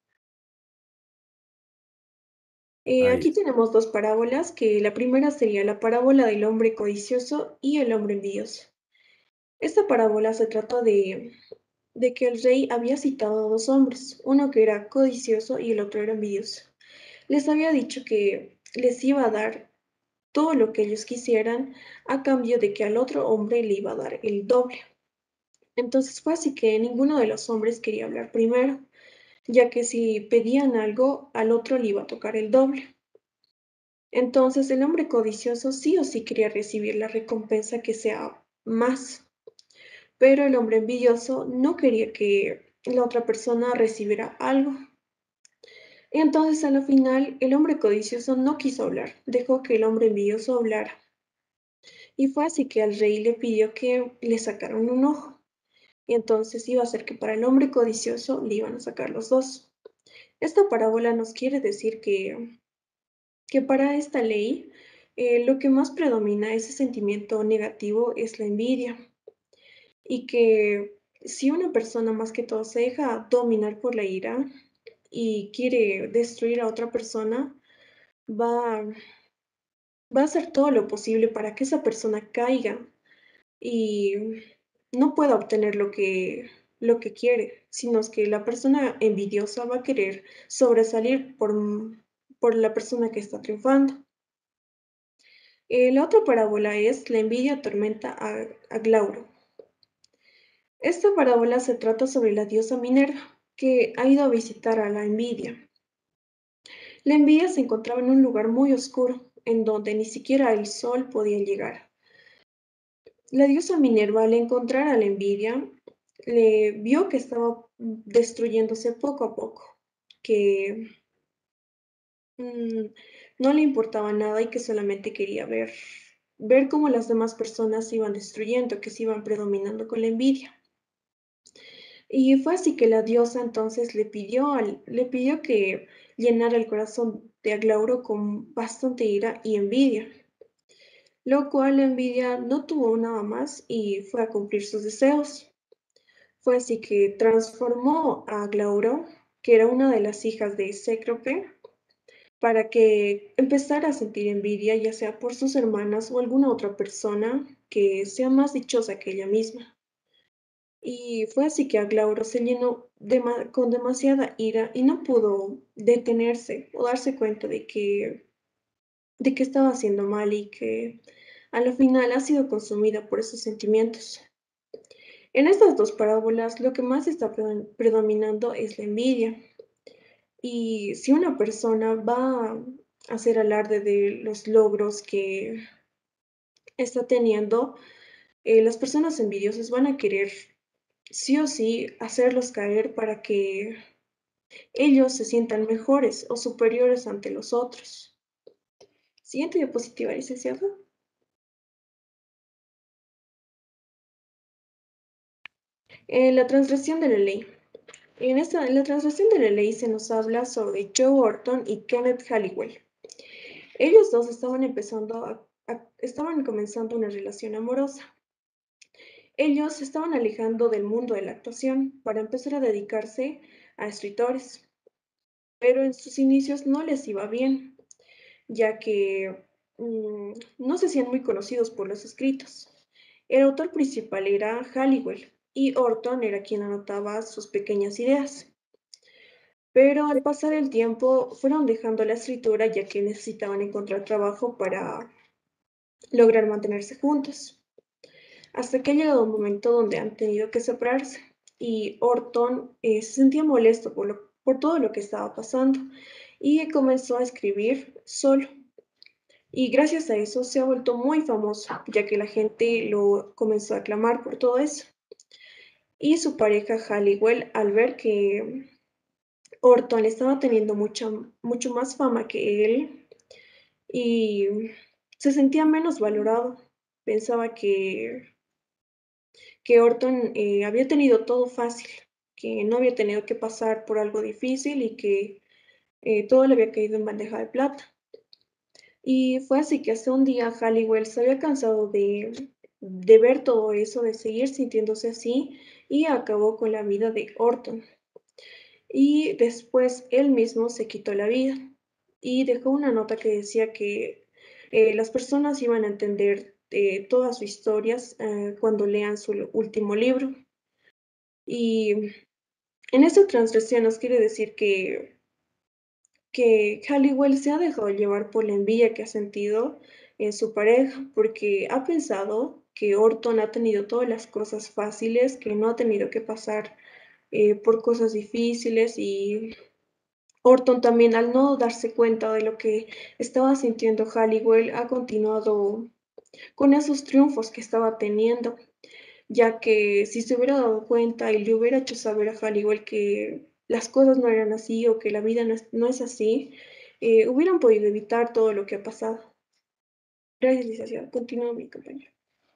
Ahí Aquí tenemos dos parábolas, que la primera sería la parábola del hombre codicioso y el hombre envidioso. Esta parábola se trata de que el rey había citado a dos hombres, uno que era codicioso y el otro era envidioso. Les había dicho que les iba a dar todo lo que ellos quisieran a cambio de que al otro hombre le iba a dar el doble. Entonces fue así que ninguno de los hombres quería hablar primero, ya que si pedían algo, al otro le iba a tocar el doble. Entonces el hombre codicioso sí o sí quería recibir la recompensa que sea más, pero el hombre envidioso no quería que la otra persona recibiera algo. Entonces a la final el hombre codicioso no quiso hablar, dejó que el hombre envidioso hablara. Y fue así que al rey le pidió que le sacaran un ojo. Y entonces iba a ser que para el hombre codicioso le iban a sacar los dos. Esta parábola nos quiere decir que para esta ley lo que más predomina ese sentimiento negativo es la envidia y que si una persona más que todo se deja dominar por la ira y quiere destruir a otra persona, va, va a hacer todo lo posible para que esa persona caiga y no pueda obtener lo que quiere, sino es que la persona envidiosa va a querer sobresalir por la persona que está triunfando. La otra parábola es la envidia atormenta a Glauro. Esta parábola se trata sobre la diosa Minerva, que ha ido a visitar a la envidia. La envidia se encontraba en un lugar muy oscuro, en donde ni siquiera el sol podía llegar. La diosa Minerva, al encontrar a la envidia, le vio que estaba destruyéndose poco a poco, que mm, no le importaba nada y que solamente quería ver cómo las demás personas se iban destruyendo, que se iban predominando con la envidia. Y fue así que la diosa entonces le pidió que llenara el corazón de Aglauro con bastante ira y envidia, lo cual la envidia no tuvo nada más y fue a cumplir sus deseos. Fue así que transformó a Glauro, que era una de las hijas de Cécrope, para que empezara a sentir envidia, ya sea por sus hermanas o alguna otra persona que sea más dichosa que ella misma. Y fue así que Aglauro se llenó con demasiada ira y no pudo detenerse o darse cuenta de que de que estaba haciendo mal y que a la final ha sido consumida por esos sentimientos. En estas dos parábolas, lo que más está predominando es la envidia. Y si una persona va a hacer alarde de los logros que está teniendo, las personas envidiosas van a querer sí o sí hacerlos caer para que ellos se sientan mejores o superiores ante los otros. Siguiente diapositiva, licenciado. La transgresión de la ley. En la transgresión de la ley se nos habla sobre Joe Orton y Kenneth Halliwell. Ellos dos estaban comenzando una relación amorosa. Ellos se estaban alejando del mundo de la actuación para empezar a dedicarse a escritores, pero en sus inicios no les iba bien, ya que no se hacían muy conocidos por los escritos. El autor principal era Halliwell y Orton era quien anotaba sus pequeñas ideas. Pero al pasar el tiempo fueron dejando la escritura ya que necesitaban encontrar trabajo para lograr mantenerse juntos. Hasta que ha llegado un momento donde han tenido que separarse y Orton se sentía molesto por todo lo que estaba pasando y comenzó a escribir solo. Y gracias a eso se ha vuelto muy famoso, ya que la gente lo comenzó a aclamar por todo eso. Y su pareja Halliwell, al ver que Orton estaba teniendo mucho más fama que él y se sentía menos valorado, pensaba que Orton había tenido todo fácil, que no había tenido que pasar por algo difícil y que todo le había caído en bandeja de plata. Y fue así que hasta un día Halliwell se había cansado de ver todo eso, de seguir sintiéndose así, y acabó con la vida de Orton. Y después él mismo se quitó la vida y dejó una nota que decía que las personas iban a entender todas sus historias cuando lean su último libro. Y en esta transgresión nos quiere decir que Halliwell se ha dejado llevar por la envidia que ha sentido en su pareja, porque ha pensado que Orton ha tenido todas las cosas fáciles, que no ha tenido que pasar por cosas difíciles y Orton también, al no darse cuenta de lo que estaba sintiendo Halliwell, ha continuado con esos triunfos que estaba teniendo, ya que si se hubiera dado cuenta y le hubiera hecho saber a Halliwell que las cosas no eran así o que la vida no es así, hubieran podido evitar todo lo que ha pasado. Gracias, licenciado. Continúa mi compañero.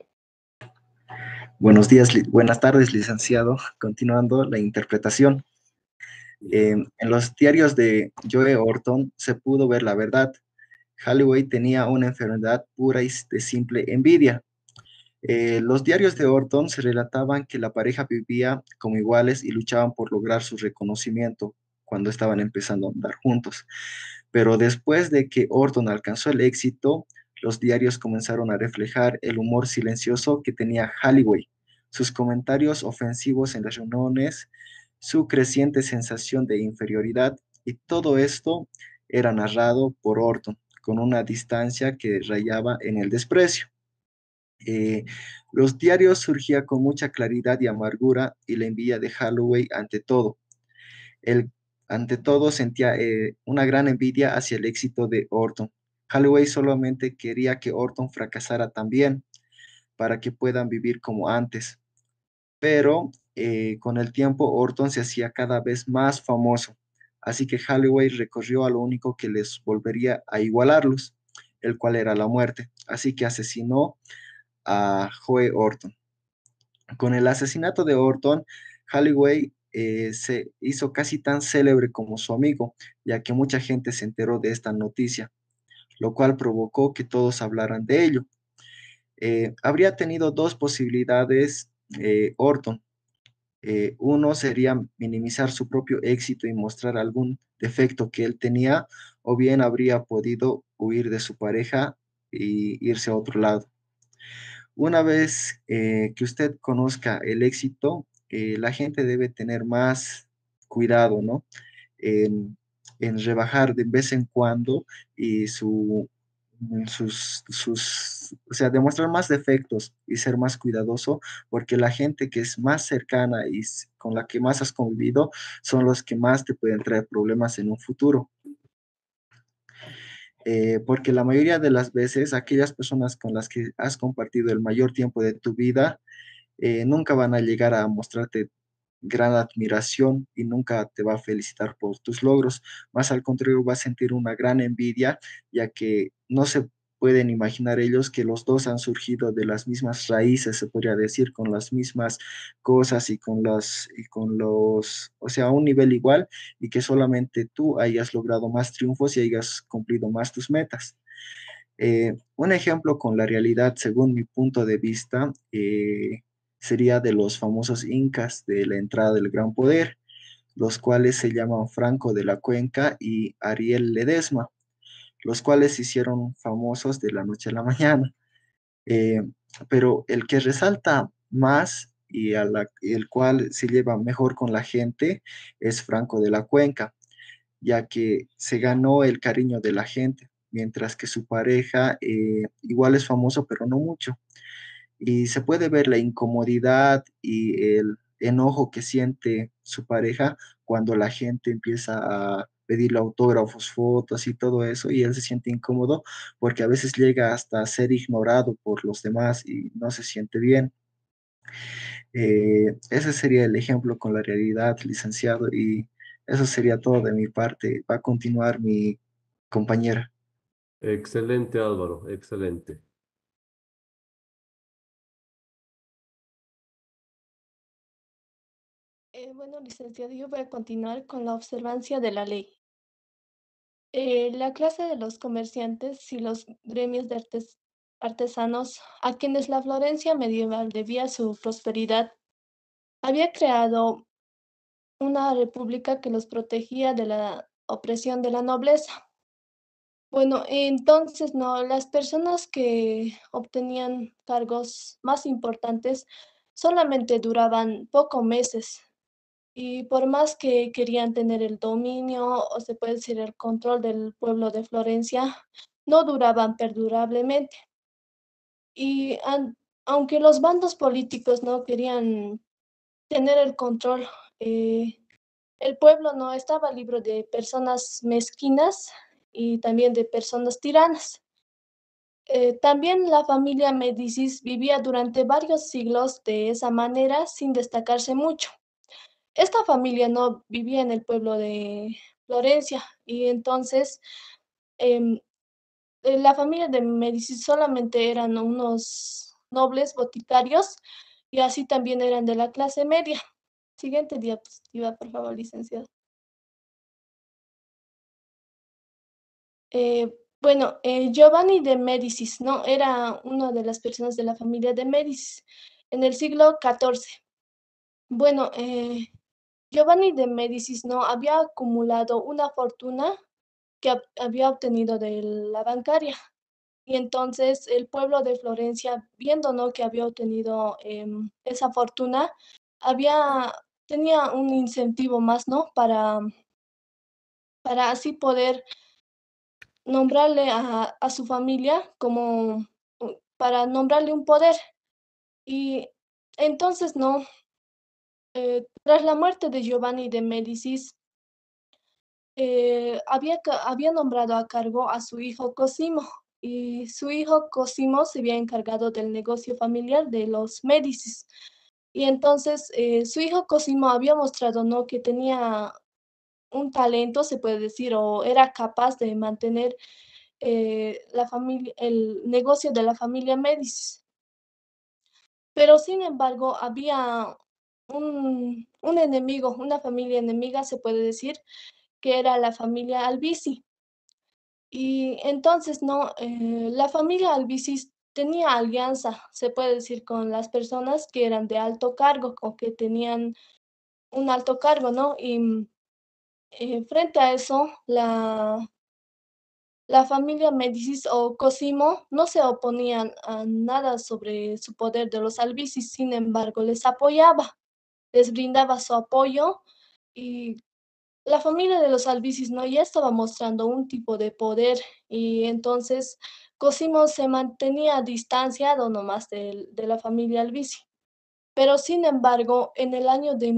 Buenos días, buenas tardes, licenciado. Continuando la interpretación. En los diarios de Joe Orton se pudo ver la verdad. Halliwell tenía una enfermedad pura y de simple envidia. Los diarios de Orton se relataban que la pareja vivía como iguales y luchaban por lograr su reconocimiento cuando estaban empezando a andar juntos. Pero después de que Orton alcanzó el éxito, los diarios comenzaron a reflejar el humor silencioso que tenía Halliwell, sus comentarios ofensivos en las reuniones, su creciente sensación de inferioridad, y todo esto era narrado por Orton con una distancia que rayaba en el desprecio. Eh, los diarios surgían con mucha claridad y amargura y la envidia de Halliwell ante todo. Él, ante todo, sentía una gran envidia hacia el éxito de Orton. Halliwell solamente quería que Orton fracasara también para que puedan vivir como antes. Pero con el tiempo Orton se hacía cada vez más famoso. Así que Halliwell recurrió a lo único que les volvería a igualarlos, el cual era la muerte. Así que asesinó a Joe Orton. Con el asesinato de Orton, Halliwell se hizo casi tan célebre como su amigo, ya que mucha gente se enteró de esta noticia, lo cual provocó que todos hablaran de ello. Habría tenido dos posibilidades Orton. Uno sería minimizar su propio éxito y mostrar algún defecto que él tenía, o bien habría podido huir de su pareja y irse a otro lado. Una vez que usted conozca el éxito, la gente debe tener más cuidado, ¿no? En, en rebajar de vez en cuando y o sea, demostrar más defectos y ser más cuidadoso, porque la gente que es más cercana y con la que más has convivido son los que más te pueden traer problemas en un futuro. Porque la mayoría de las veces aquellas personas con las que has compartido el mayor tiempo de tu vida nunca van a llegar a mostrarte gran admiración y nunca te va a felicitar por tus logros. Más al contrario, va a sentir una gran envidia, ya que no se pueden imaginar ellos que los dos han surgido de las mismas raíces, se podría decir, con las mismas cosas o sea, a un nivel igual, y que solamente tú hayas logrado más triunfos y hayas cumplido más tus metas. Un ejemplo con la realidad, según mi punto de vista, sería de los famosos incas de la entrada del Gran Poder, los cuales se llaman Franco de la Cuenca y Ariel Ledesma, los cuales se hicieron famosos de la noche a la mañana. Eh, pero el que resalta más y el cual se lleva mejor con la gente es Franco de la Cuenca, ya que se ganó el cariño de la gente, mientras que su pareja igual es famoso, pero no mucho. Y se puede ver la incomodidad y el enojo que siente su pareja cuando la gente empieza a pedirle autógrafos, fotos y todo eso, y él se siente incómodo porque a veces llega hasta ser ignorado por los demás y no se siente bien. Ese sería el ejemplo con la realidad, licenciado, y eso sería todo de mi parte. Va a continuar mi compañera. Excelente, Álvaro, excelente. Bueno, licenciado, yo voy a continuar con la observancia de la ley. La clase de los comerciantes y los gremios de artesanos, a quienes la Florencia medieval debía su prosperidad, había creado una república que los protegía de la opresión de la nobleza. Bueno, entonces, no, las personas que obtenían cargos más importantes solamente duraban pocos meses. Y por más que querían tener el dominio, o se puede decir el control del pueblo de Florencia, no duraban perdurablemente. Y aunque los bandos políticos no querían tener el control, eh, el pueblo no estaba libre de personas mezquinas y también de personas tiranas. También la familia Médicis vivía durante varios siglos de esa manera sin destacarse mucho. Esta familia no vivía en el pueblo de Florencia y entonces em, la familia de Médicis solamente eran unos nobles boticarios y así también eran de la clase media. Siguiente diapositiva, por favor, licenciado. Giovanni de Médicis, ¿no? Era una de las personas de la familia de Médicis en el siglo XIV. Bueno, Giovanni de Médicis, ¿no? Había acumulado una fortuna que había obtenido de la bancaria. Y entonces el pueblo de Florencia, viendo, ¿no?, que había obtenido esa fortuna, había, tenía un incentivo más, ¿no? Para así poder nombrarle a su familia como, para nombrarle un poder. Y entonces, ¿no? Tras la muerte de Giovanni de Médicis, había nombrado a cargo a su hijo Cosimo, y su hijo Cosimo se había encargado del negocio familiar de los Médicis. Y entonces su hijo Cosimo había mostrado, ¿no?, que tenía un talento, se puede decir, o era capaz de mantener el negocio de la familia Médicis. Pero sin embargo, había un enemigo, una familia enemiga, se puede decir, que era la familia Albizzi. Y entonces, ¿no? La familia Albicis tenía alianza, se puede decir, con las personas que eran de alto cargo o que tenían un alto cargo, ¿no? Y frente a eso, la familia Médicis o Cosimo no se oponían a nada sobre su poder de los Albicis, sin embargo, les apoyaba, les brindaba su apoyo y la familia de los Albicis, ¿no?, ya estaba mostrando un tipo de poder y entonces Cosimo se mantenía distanciado nomás de la familia Albizzi. Pero sin embargo, en el año de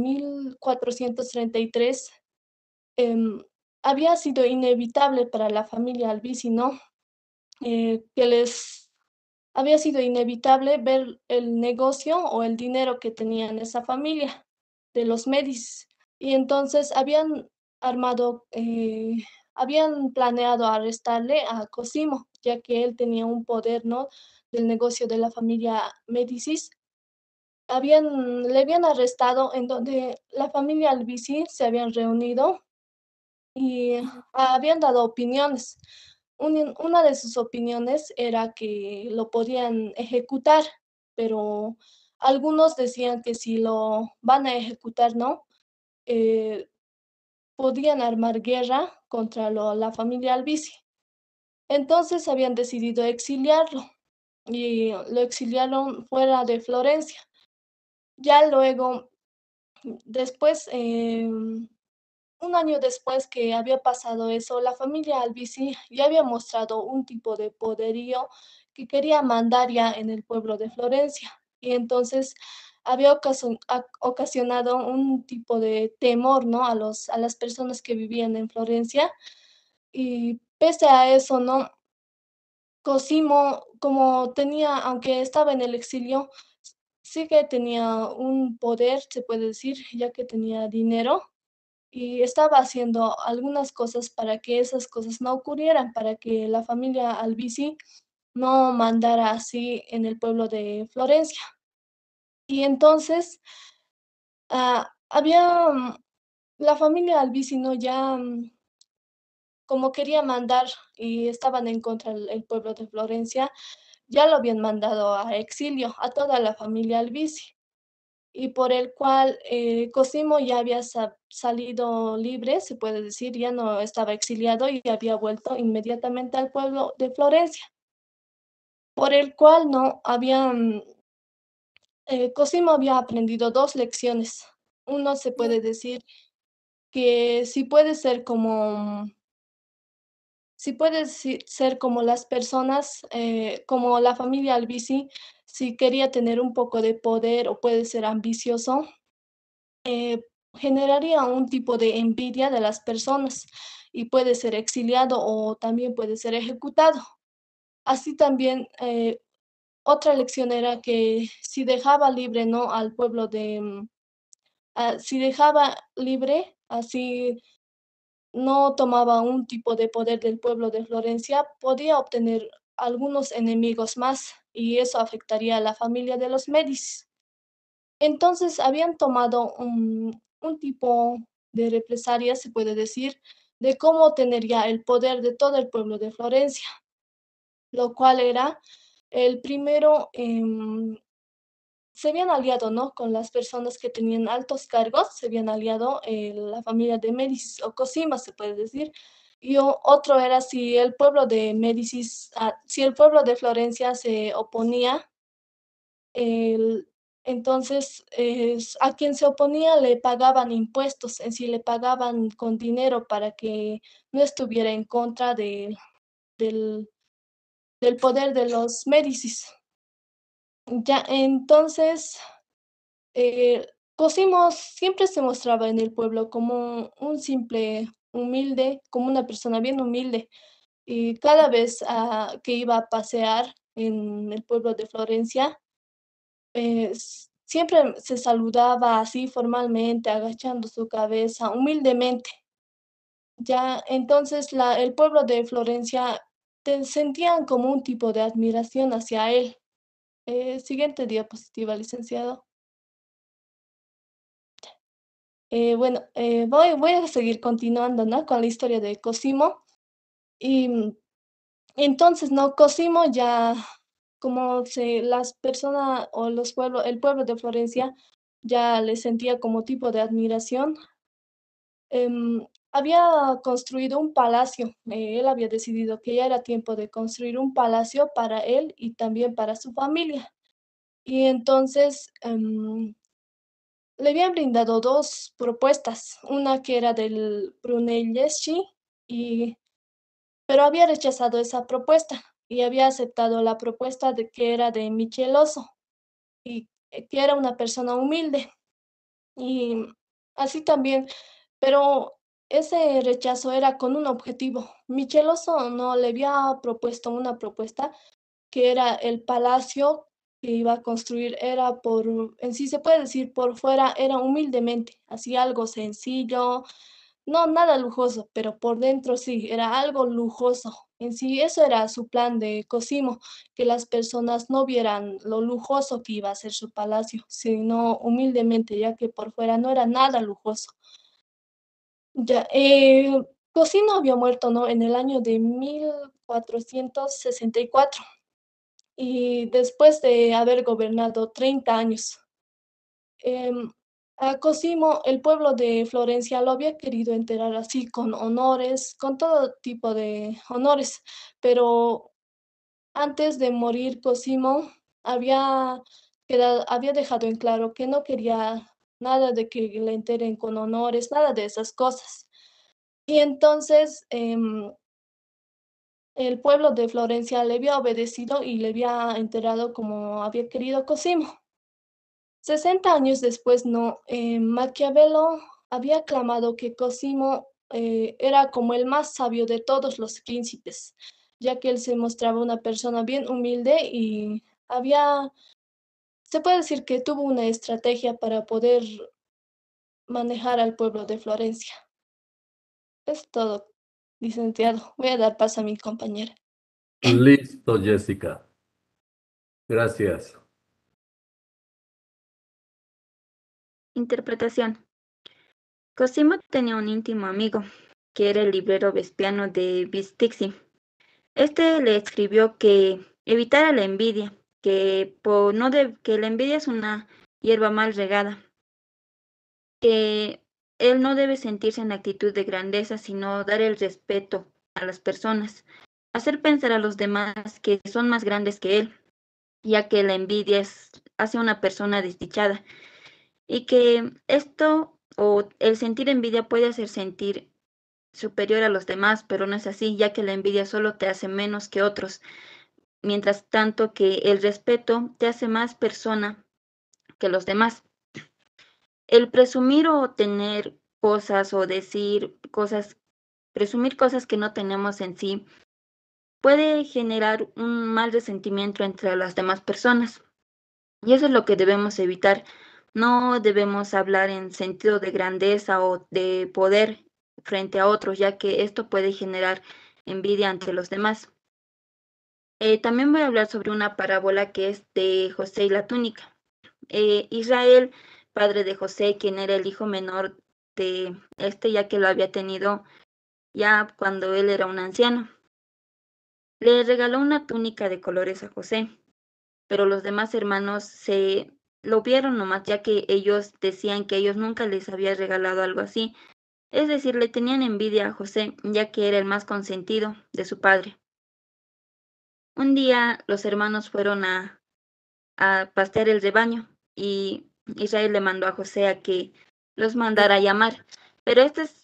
1433 había sido inevitable para la familia Albizzi, ¿no? Que les había sido inevitable ver el negocio o el dinero que tenían esa familia de los Medici. Y entonces habían planeado arrestarle a Cosimo, ya que él tenía un poder, ¿no? Del negocio de la familia Médicis. Le habían arrestado en donde la familia Albizzi se habían reunido y habían dado opiniones. Una de sus opiniones era que lo podían ejecutar, pero algunos decían que si lo van a ejecutar, ¿no? Eh, Podían armar guerra contra la familia Albizzi. Entonces habían decidido exiliarlo y lo exiliaron fuera de Florencia. Ya luego, después, un año después que había pasado eso, la familia Albizzi ya había mostrado un tipo de poderío que quería mandar ya en el pueblo de Florencia. Y entonces había ocasionado un tipo de temor, ¿no? A las personas que vivían en Florencia. Y pese a eso, ¿no? Cosimo, como tenía, aunque estaba en el exilio, sí que tenía un poder, se puede decir, ya que tenía dinero y estaba haciendo algunas cosas para que esas cosas no ocurrieran, para que la familia Albizzi no mandara así en el pueblo de Florencia. Y entonces la familia Albizzi no ya como quería mandar y estaban en contra del pueblo de Florencia, ya lo habían mandado a exilio a toda la familia Albizzi. Y por el cual Cosimo ya había salido libre, se puede decir, ya no estaba exiliado y había vuelto inmediatamente al pueblo de Florencia, por el cual no habían, Cosimo había aprendido dos lecciones. Uno se Ya. puede decir que si puede ser como, si puede ser como las personas, como la familia Albizzi, si quería tener un poco de poder o puede ser ambicioso, eh, generaría un tipo de envidia de las personas y puede ser exiliado o también puede ser ejecutado. Así también, otra lección era que si dejaba libre, ¿no? Al pueblo si dejaba libre, así no tomaba un tipo de poder del pueblo de Florencia, podía obtener algunos enemigos más y eso afectaría a la familia de los Médicis. Entonces habían tomado un tipo de represalia, se puede decir, de cómo tener ya el poder de todo el pueblo de Florencia, lo cual era el primero, se habían aliado, ¿no? Con las personas que tenían altos cargos, se habían aliado la familia de Médicis o Cosima, se puede decir. Y otro era si el pueblo de Médicis, si el pueblo de Florencia se oponía el entonces, a quien se oponía le pagaban impuestos, en sí le pagaban con dinero para que no estuviera en contra del del poder de los Médicis. Ya, entonces, Cosimo siempre se mostraba en el pueblo como un simple humilde, como una persona bien humilde, y cada vez, que iba a pasear en el pueblo de Florencia, siempre se saludaba así formalmente, agachando su cabeza, humildemente. Ya, entonces el pueblo de Florencia sentían como un tipo de admiración hacia él. Siguiente diapositiva, licenciado. Bueno, voy a seguir continuando, ¿no? Con la historia de Cosimo. Y entonces, ¿no? Cosimo ya, como las personas o el pueblo de Florencia ya le sentía como tipo de admiración, había construido un palacio. Él había decidido que ya era tiempo de construir un palacio para él y también para su familia. Y entonces le habían brindado dos propuestas, una que era del Brunelleschi, y, pero había rechazado esa propuesta. y había aceptado la propuesta de que era de Micheloso y que era una persona humilde. Y así también, pero ese rechazo era con un objetivo. Micheloso no le había propuesto una propuesta que era el palacio que iba a construir, era por, en sí se puede decir, por fuera era humildemente, así algo sencillo, no nada lujoso, pero por dentro sí, era algo lujoso. En sí, eso era su plan de Cosimo, que las personas no vieran lo lujoso que iba a ser su palacio, sino humildemente, ya que por fuera no era nada lujoso. Ya, Cosimo había muerto, ¿no? En el año de 1464 y después de haber gobernado 30 años. Em, a Cosimo, el pueblo de Florencia lo había querido enterrar así, con honores, con todo tipo de honores, pero antes de morir, Cosimo había dejado en claro que no quería nada de que le enteren con honores, nada de esas cosas. Y entonces el pueblo de Florencia le había obedecido y le había enterrado como había querido Cosimo. 60 años después, no, Maquiavelo había clamado que Cosimo era como el más sabio de todos los príncipes, ya que él se mostraba una persona bien humilde y se puede decir que tuvo una estrategia para poder manejar al pueblo de Florencia. Es todo, licenciado. Voy a dar paso a mi compañera. Listo, Jessica. Gracias. Interpretación. Cosimo tenía un íntimo amigo, que era el librero Vespiano de Vistixi. Este le escribió que evitara la envidia, que la envidia es una hierba mal regada, que él no debe sentirse en actitud de grandeza, sino dar el respeto a las personas, hacer pensar a los demás que son más grandes que él, ya que la envidia hace a una persona desdichada, y que esto o el sentir envidia puede hacer sentir superior a los demás, pero no es así, ya que la envidia solo te hace menos que otros, mientras tanto que el respeto te hace más persona que los demás. El presumir o tener cosas o decir cosas, presumir cosas que no tenemos en sí, puede generar un mal resentimiento entre las demás personas. Y eso es lo que debemos evitar. No debemos hablar en sentido de grandeza o de poder frente a otros, ya que esto puede generar envidia ante los demás. También voy a hablar sobre una parábola que es de José y la túnica. Israel, padre de José, quien era el hijo menor de este, ya que lo había tenido ya cuando él era un anciano, le regaló una túnica de colores a José, pero los demás hermanos se lo vieron nomás, ya que ellos decían que ellos nunca les había regalado algo así. Es decir, le tenían envidia a José, ya que era el más consentido de su padre. Un día los hermanos fueron a pastear el rebaño y Israel le mandó a José a que los mandara a llamar, pero estos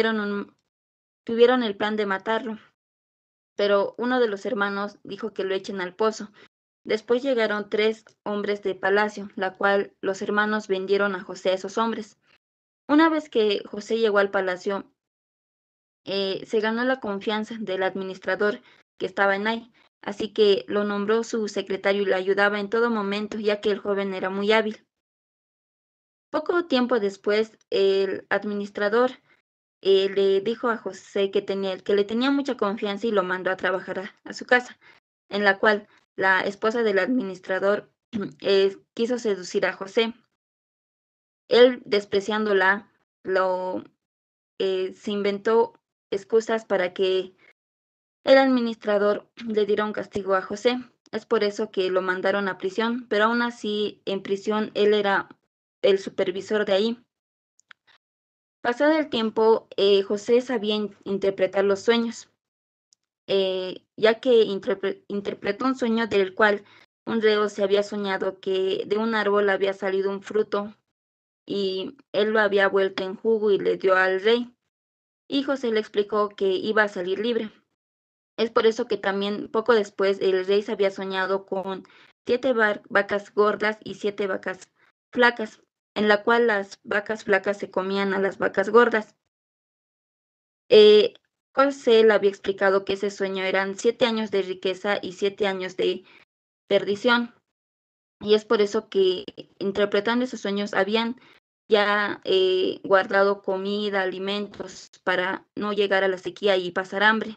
tuvieron el plan de matarlo, pero uno de los hermanos dijo que lo echen al pozo. Después llegaron 3 hombres de palacio, la cual los hermanos vendieron a José a esos hombres. Una vez que José llegó al palacio, se ganó la confianza del administrador que estaba en ahí, así que lo nombró su secretario y le ayudaba en todo momento, ya que el joven era muy hábil. Poco tiempo después, el administrador le dijo a José que le tenía mucha confianza y lo mandó a trabajar a su casa, en la cual la esposa del administrador quiso seducir a José. Él, despreciándola, se inventó excusas para que el administrador le diera un castigo a José. Es por eso que lo mandaron a prisión, pero aún así en prisión él era el supervisor de ahí. Pasado el tiempo, José sabía interpretar los sueños, ya que interpretó un sueño del cual un reo se había soñado que de un árbol había salido un fruto y él lo había vuelto en jugo y le dio al rey. Y José le explicó que iba a salir libre. Es por eso que también poco después el rey se había soñado con 7 vacas gordas y 7 vacas flacas, en la cual las vacas flacas se comían a las vacas gordas. Eh, José le había explicado que ese sueño eran 7 años de riqueza y 7 años de perdición. Y es por eso que, interpretando esos sueños, habían ya guardado comida, alimentos para no llegar a la sequía y pasar hambre.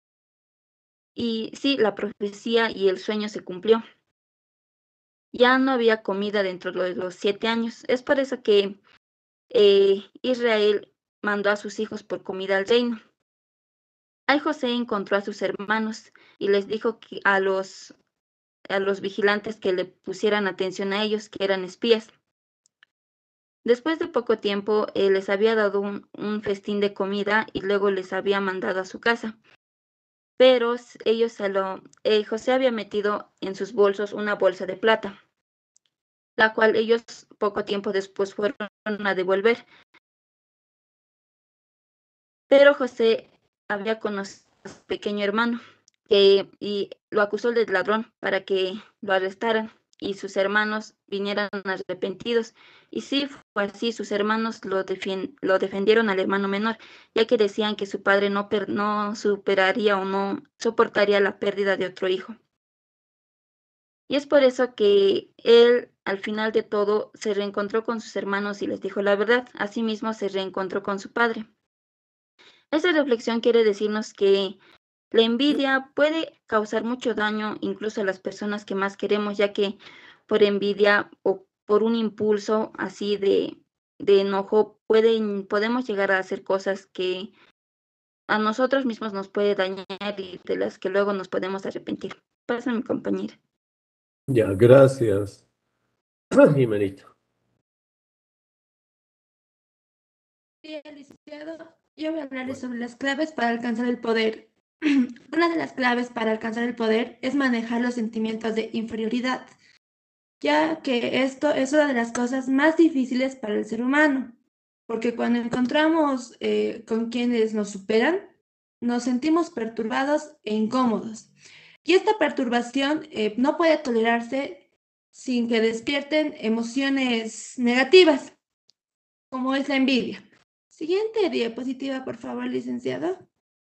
Y sí, la profecía y el sueño se cumplió. Ya no había comida dentro de los 7 años. Es por eso que Israel mandó a sus hijos por comida al reino. Ahí José encontró a sus hermanos y les dijo que a los vigilantes que le pusieran atención a ellos, que eran espías. Después de poco tiempo, les había dado un festín de comida y luego les había mandado a su casa. Pero ellos José había metido en sus bolsos una bolsa de plata, la cual ellos poco tiempo después fueron a devolver. Pero José había conocido a su pequeño hermano y lo acusó de ladrón para que lo arrestaran y sus hermanos vinieran arrepentidos. Y sí, fue así, sus hermanos lo defendieron al hermano menor, ya que decían que su padre no superaría o no soportaría la pérdida de otro hijo. Y es por eso que él, al final de todo, se reencontró con sus hermanos y les dijo la verdad. Asimismo, se reencontró con su padre. Esta reflexión quiere decirnos que la envidia puede causar mucho daño incluso a las personas que más queremos, ya que por envidia o por un impulso así de enojo podemos llegar a hacer cosas que a nosotros mismos nos puede dañar y de las que luego nos podemos arrepentir. Pasa, mi compañera. Ya, gracias, Jimenito. Bien, licenciado, yo voy a hablarles sobre las claves para alcanzar el poder. Una de las claves para alcanzar el poder es manejar los sentimientos de inferioridad, ya que esto es una de las cosas más difíciles para el ser humano, porque cuando encontramos con quienes nos superan, nos sentimos perturbados e incómodos. Y esta perturbación no puede tolerarse sin que despierten emociones negativas, como es la envidia. Siguiente diapositiva, por favor, licenciado.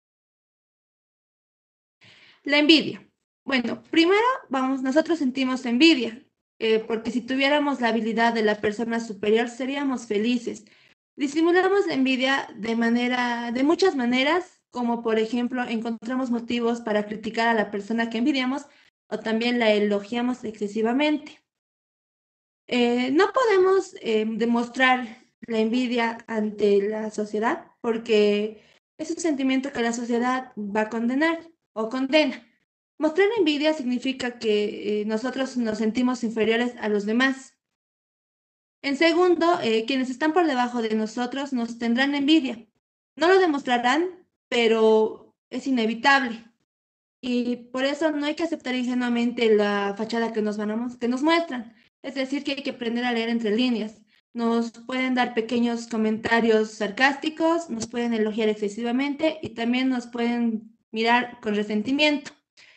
La envidia. Bueno, primero nosotros sentimos envidia, porque si tuviéramos la habilidad de la persona superior seríamos felices. Disimulamos la envidia de muchas maneras, como por ejemplo encontramos motivos para criticar a la persona que envidiamos o también la elogiamos excesivamente. No podemos demostrar la envidia ante la sociedad porque es un sentimiento que la sociedad va a condenar o condena. Mostrar envidia significa que nosotros nos sentimos inferiores a los demás. En segundo, quienes están por debajo de nosotros nos tendrán envidia. No lo demostrarán, pero es inevitable. Y por eso no hay que aceptar ingenuamente la fachada que nos muestran. Es decir, que hay que aprender a leer entre líneas. Nos pueden dar pequeños comentarios sarcásticos, nos pueden elogiar excesivamente y también nos pueden mirar con resentimiento.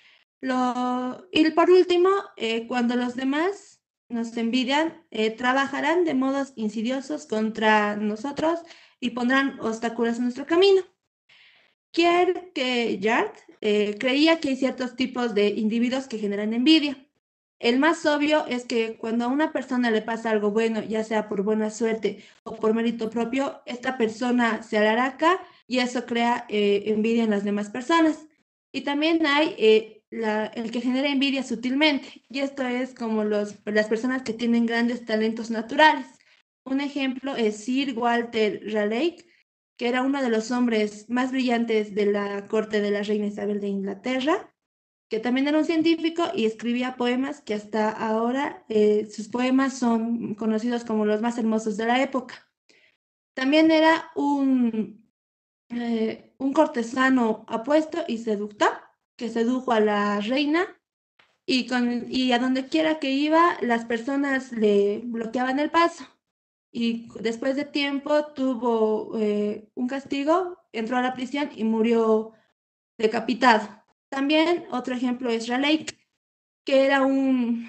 Y por último, cuando los demás nos envidian, trabajarán de modos insidiosos contra nosotros y pondrán obstáculos en nuestro camino. Kierkegaard creía que hay ciertos tipos de individuos que generan envidia. El más obvio es que cuando a una persona le pasa algo bueno, ya sea por buena suerte o por mérito propio, esta persona se alaraca y eso crea envidia en las demás personas. Y también hay el que genera envidia sutilmente, y esto es como las personas que tienen grandes talentos naturales. Un ejemplo es Sir Walter Raleigh, que era uno de los hombres más brillantes de la corte de la reina Isabel de Inglaterra, que también era un científico y escribía poemas que hasta ahora sus poemas son conocidos como los más hermosos de la época. También era un cortesano apuesto y seductor que sedujo a la reina y a donde quiera que iba las personas le bloqueaban el paso. Y después de tiempo tuvo un castigo, entró a la prisión y murió decapitado. También otro ejemplo es Raleigh, que era un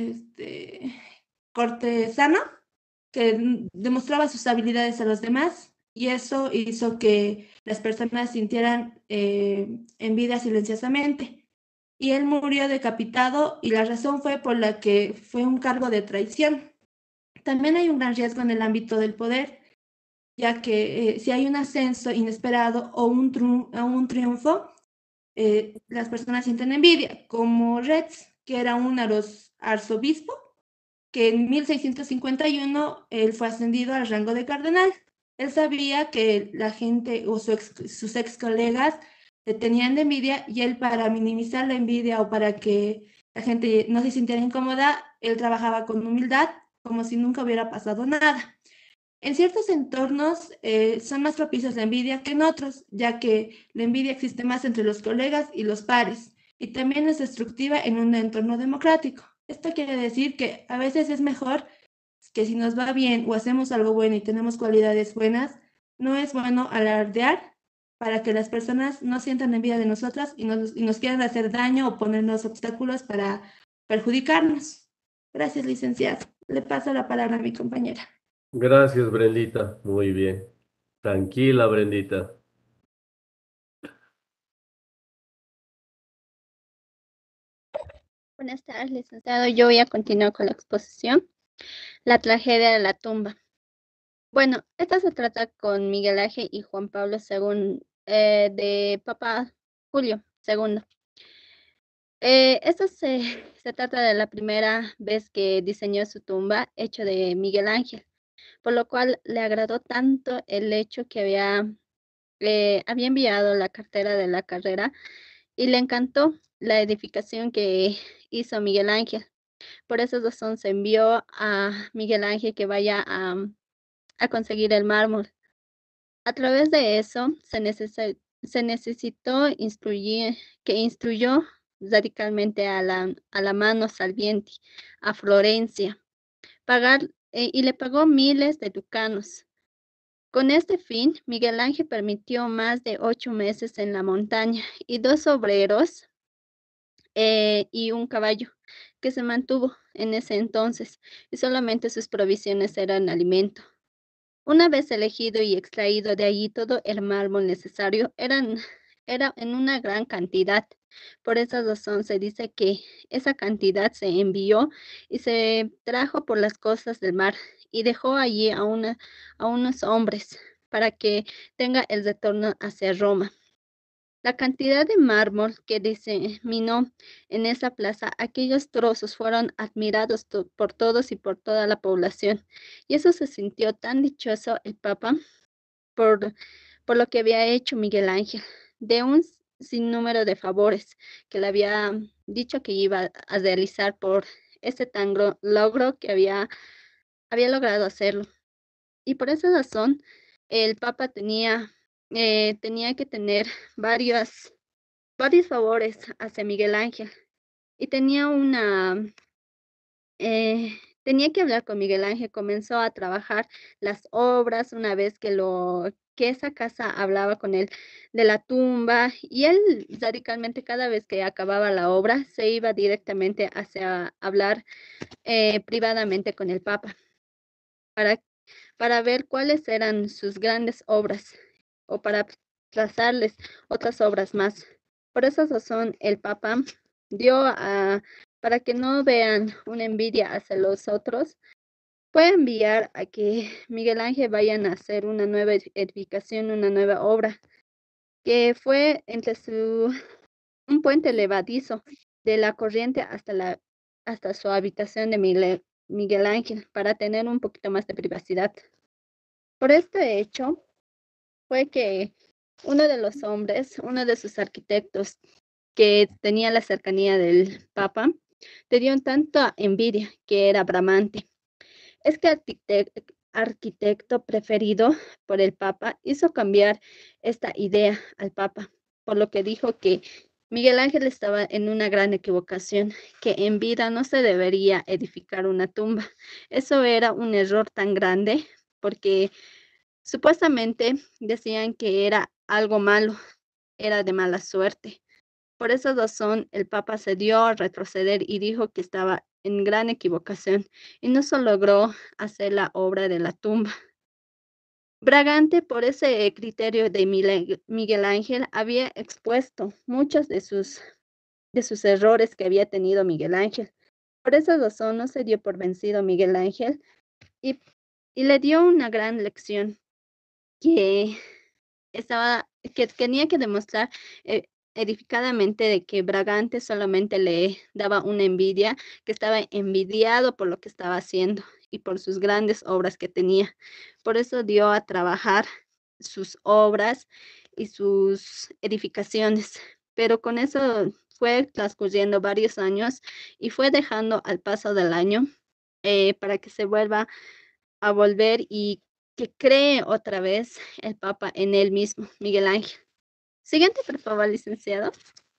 cortesano que demostraba sus habilidades a los demás y eso hizo que las personas sintieran envidia silenciosamente. Y él murió decapitado y la razón fue por la que fue un cargo de traición. También hay un gran riesgo en el ámbito del poder, ya que si hay un ascenso inesperado o un triunfo, las personas sienten envidia, como Retz, que era un arzobispo, que en 1651 él fue ascendido al rango de cardenal. Él sabía que la gente o sus ex colegas le tenían de envidia y él, para minimizar la envidia o para que la gente no se sintiera incómoda, él trabajaba con humildad, como si nunca hubiera pasado nada. En ciertos entornos son más propicios la envidia que en otros, ya que la envidia existe más entre los colegas y los pares, y también es destructiva en un entorno democrático. Esto quiere decir que a veces es mejor que si nos va bien o hacemos algo bueno y tenemos cualidades buenas, no es bueno alardear para que las personas no sientan envidia de nosotras y nos quieran hacer daño o ponernos obstáculos para perjudicarnos. Gracias, licenciado. Le paso la palabra a mi compañera. Gracias, Brendita. Muy bien. Tranquila, Brendita. Buenas tardes, licenciado. Yo voy a continuar con la exposición. La tragedia de la tumba. Bueno, esta se trata con Miguel Ángel y Juan Pablo II, de Papa Julio II. Esto se trata de la primera vez que diseñó su tumba, hecho de Miguel Ángel, por lo cual le agradó tanto el hecho que había enviado la cartera de la carrera y le encantó la edificación que hizo Miguel Ángel. Por esa razón se envió a Miguel Ángel que vaya a conseguir el mármol. A través de eso se necesitó instruyó radicalmente a la mano Salvienti, a Florencia, y le pagó miles de ducanos. Con este fin, Miguel Ángel permitió más de 8 meses en la montaña y 2 obreros y un caballo que se mantuvo en ese entonces y solamente sus provisiones eran alimento. Una vez elegido y extraído de allí todo el mármol necesario, era en una gran cantidad. Por esa razón se dice que esa cantidad se envió y se trajo por las costas del mar y dejó allí a unos hombres para que tenga el retorno hacia Roma. La cantidad de mármol que diseminó en esa plaza, aquellos trozos fueron admirados por todos y por toda la población. Y eso se sintió tan dichoso el Papa por, por lo que había hecho Miguel Ángel, de un sinnúmero de favores que le había dicho que iba a realizar por ese tan logro que había logrado hacerlo. Y por esa razón, el Papa tenía que tener varios favores hacia Miguel Ángel y tenía que hablar con Miguel Ángel. Comenzó a trabajar las obras una vez que esa casa hablaba con él de la tumba y él radicalmente cada vez que acababa la obra se iba directamente hacia hablar privadamente con el Papa para, para ver cuáles eran sus grandes obras o para trazarles otras obras más. Por esa razón, el Papa para que no vean una envidia hacia los otros, fue enviar a que Miguel Ángel vayan a hacer una nueva edificación, una nueva obra, que fue un puente levadizo de la corriente hasta su habitación de Miguel Ángel, para tener un poquito más de privacidad. Por este hecho, fue que uno de los hombres, uno de sus arquitectos, que tenía la cercanía del Papa, le dio tanta envidia que era Bramante. Es que arquitecto preferido por el Papa hizo cambiar esta idea al Papa, por lo que dijo que Miguel Ángel estaba en una gran equivocación, que en vida no se debería edificar una tumba. Eso era un error tan grande porque supuestamente decían que era algo malo, era de mala suerte. Por esa razón, el Papa se dio a retroceder y dijo que estaba en gran equivocación y no solo logró hacer la obra de la tumba. Bragante, por ese criterio de Miguel Ángel, había expuesto muchos de sus errores que había tenido Miguel Ángel. Por esa razón no se dio por vencido Miguel Ángel y, y le dio una gran lección que que tenía que demostrar eh, edificadamente de que Bragante solamente le daba una envidia, que estaba envidiado por lo que estaba haciendo y por sus grandes obras que tenía. Por eso dio a trabajar sus obras y sus edificaciones. Pero con eso fue transcurriendo varios años y fue dejando al paso del año para que se vuelva a volver y que cree otra vez el Papa en él mismo, Miguel Ángel. Siguiente, por favor, licenciado.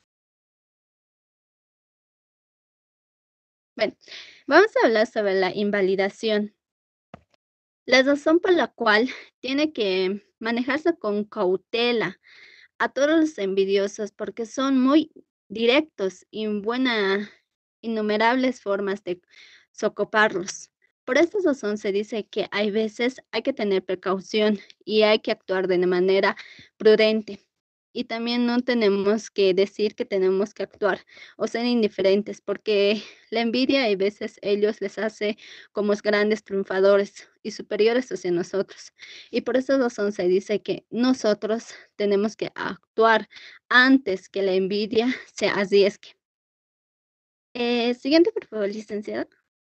Bueno, vamos a hablar sobre la invalidación. La razón por la cual tiene que manejarse con cautela a todos los envidiosos porque son muy directos y innumerables formas de socoparlos. Por esta razón se dice que hay veces hay que tener precaución y hay que actuar de manera prudente. Y también no tenemos que decir que tenemos que actuar o ser indiferentes, porque la envidia a veces ellos les hace como grandes triunfadores y superiores hacia nosotros. Y por esa razón se dice que nosotros tenemos que actuar antes que la envidia se arriesgue. Siguiente, por favor, licenciado.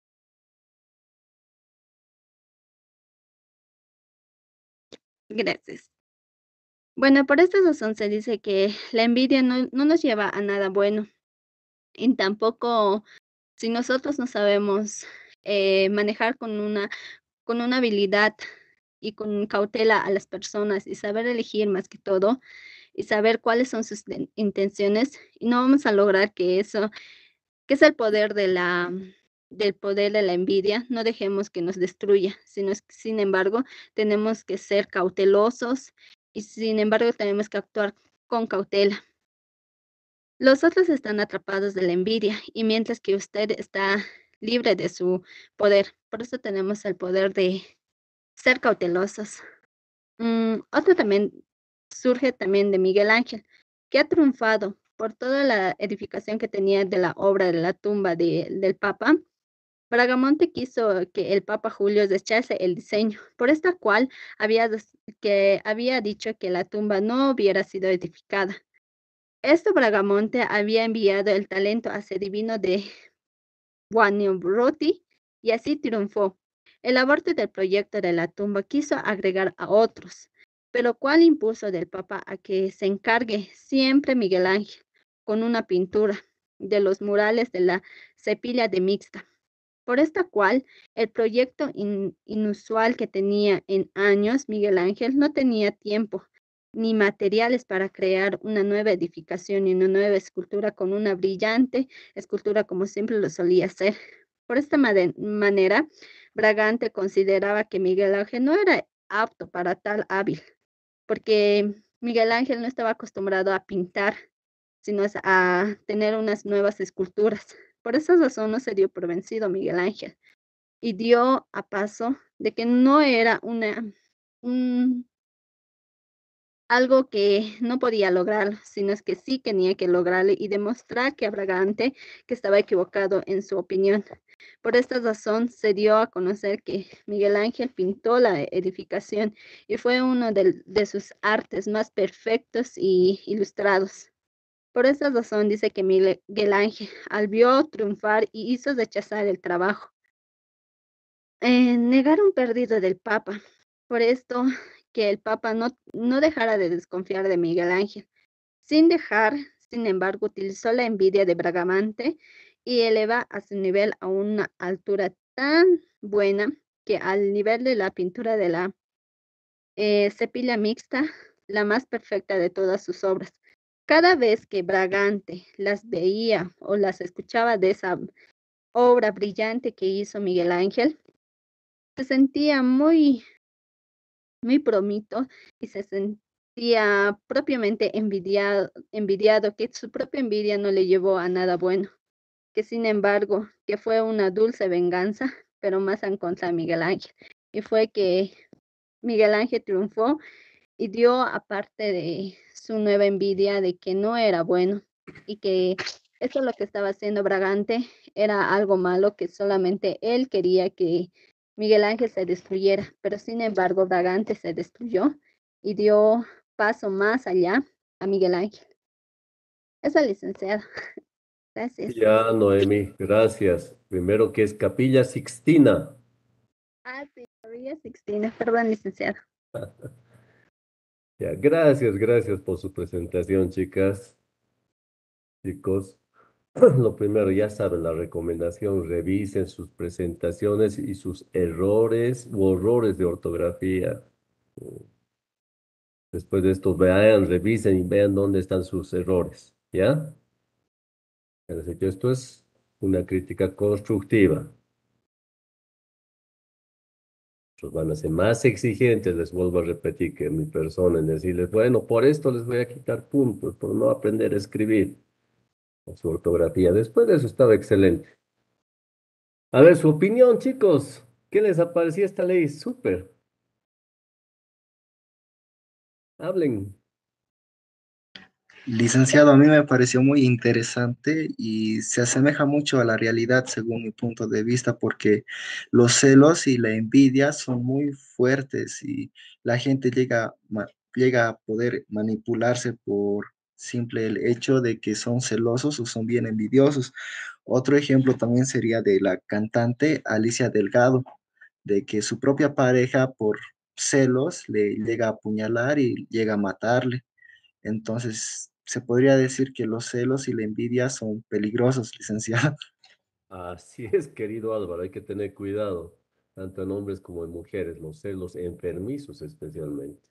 Gracias. Bueno, por esta razón se dice que la envidia no nos lleva a nada bueno y tampoco si nosotros no sabemos manejar con una habilidad y con cautela a las personas y saber elegir más que todo y saber cuáles son sus intenciones y no vamos a lograr que eso, que es el poder del poder de la envidia, no dejemos que nos destruya, sino sin embargo tenemos que ser cautelosos y sin embargo tenemos que actuar con cautela. Los otros están atrapados de la envidia y mientras que usted está libre de su poder. Por eso tenemos el poder de ser cautelosos. Otro también surge también de Miguel Ángel, que ha triunfado por toda la edificación que tenía de la obra de la tumba del Papa. Bragamonte quiso que el Papa Julio desechase el diseño, por esta cual que había dicho que la tumba no hubiera sido edificada. Esto Bragamonte había enviado el talento divino de Buonarroti y así triunfó. El aborto del proyecto de la tumba quiso agregar a otros, pero cuál impulso del Papa a que se encargue siempre Miguel Ángel con una pintura de los murales de la Cepilla de Mixta. Por esta cual, el proyecto inusual que tenía en años Miguel Ángel no tenía tiempo ni materiales para crear una nueva edificación y una nueva escultura con una brillante escultura como siempre lo solía hacer. Por esta manera, Bragante consideraba que Miguel Ángel no era apto para tal hábil, porque Miguel Ángel no estaba acostumbrado a pintar, sino a tener unas nuevas esculturas. Por esa razón no se dio por vencido Miguel Ángel y dio a paso de que no era algo que no podía lograr, sino es que sí tenía que lograrlo y demostrar que Bragante que estaba equivocado en su opinión. Por esta razón se dio a conocer que Miguel Ángel pintó la edificación y fue uno de sus artes más perfectos y ilustrados. Por esta razón dice que Miguel Ángel, al vio triunfar y hizo rechazar el trabajo, negar un perdido del Papa. Por esto que el Papa no dejara de desconfiar de Miguel Ángel, sin dejar, sin embargo, utilizó la envidia de Bradamante y eleva a su nivel a una altura tan buena que al nivel de la pintura de la Cepilla Mixta, la más perfecta de todas sus obras. Cada vez que Bragante las veía o las escuchaba de esa obra brillante que hizo Miguel Ángel, se sentía muy promito y se sentía sentía propiamente envidiado, que su propia envidia no le llevó a nada bueno, que sin embargo, que fue una dulce venganza, pero más en contra de Miguel Ángel. Y fue que Miguel Ángel triunfó y dio aparte de su nueva envidia de que no era bueno y que eso lo que estaba haciendo Bragante era algo malo, que solamente él quería que Miguel Ángel se destruyera, pero sin embargo Bragante se destruyó y dio paso más allá a Miguel Ángel. Esa licenciada. Gracias. Ya, Noemi, gracias. Primero, que es Capilla Sixtina? Ah, sí, Capilla Sixtina, perdón, licenciada. Ya, gracias por su presentación, chicas, chicos. Lo primero, ya saben, la recomendación, revisen sus presentaciones y sus errores u horrores de ortografía. Después de esto, vean, revisen y vean dónde están sus errores, ¿ya? Así que esto es una crítica constructiva. Pues van a ser más exigentes, les vuelvo a repetir, que mi persona, en decirles, bueno, por esto les voy a quitar puntos, por no aprender a escribir o su ortografía. Después de eso estaba excelente. A ver, su opinión, chicos. ¿Qué les ha parecido esta ley? Súper. Hablen. Licenciado, a mí me pareció muy interesante y se asemeja mucho a la realidad según mi punto de vista, porque los celos y la envidia son muy fuertes y la gente llega a poder manipularse por simple el hecho de que son celosos o son bien envidiosos. Otro ejemplo también sería de la cantante Alicia Delgado, de que su propia pareja por celos le llega a apuñalar y llega a matarle. Entonces, se podría decir que los celos y la envidia son peligrosos, licenciado. Así es, querido Álvaro, hay que tener cuidado, tanto en hombres como en mujeres, los celos enfermizos especialmente.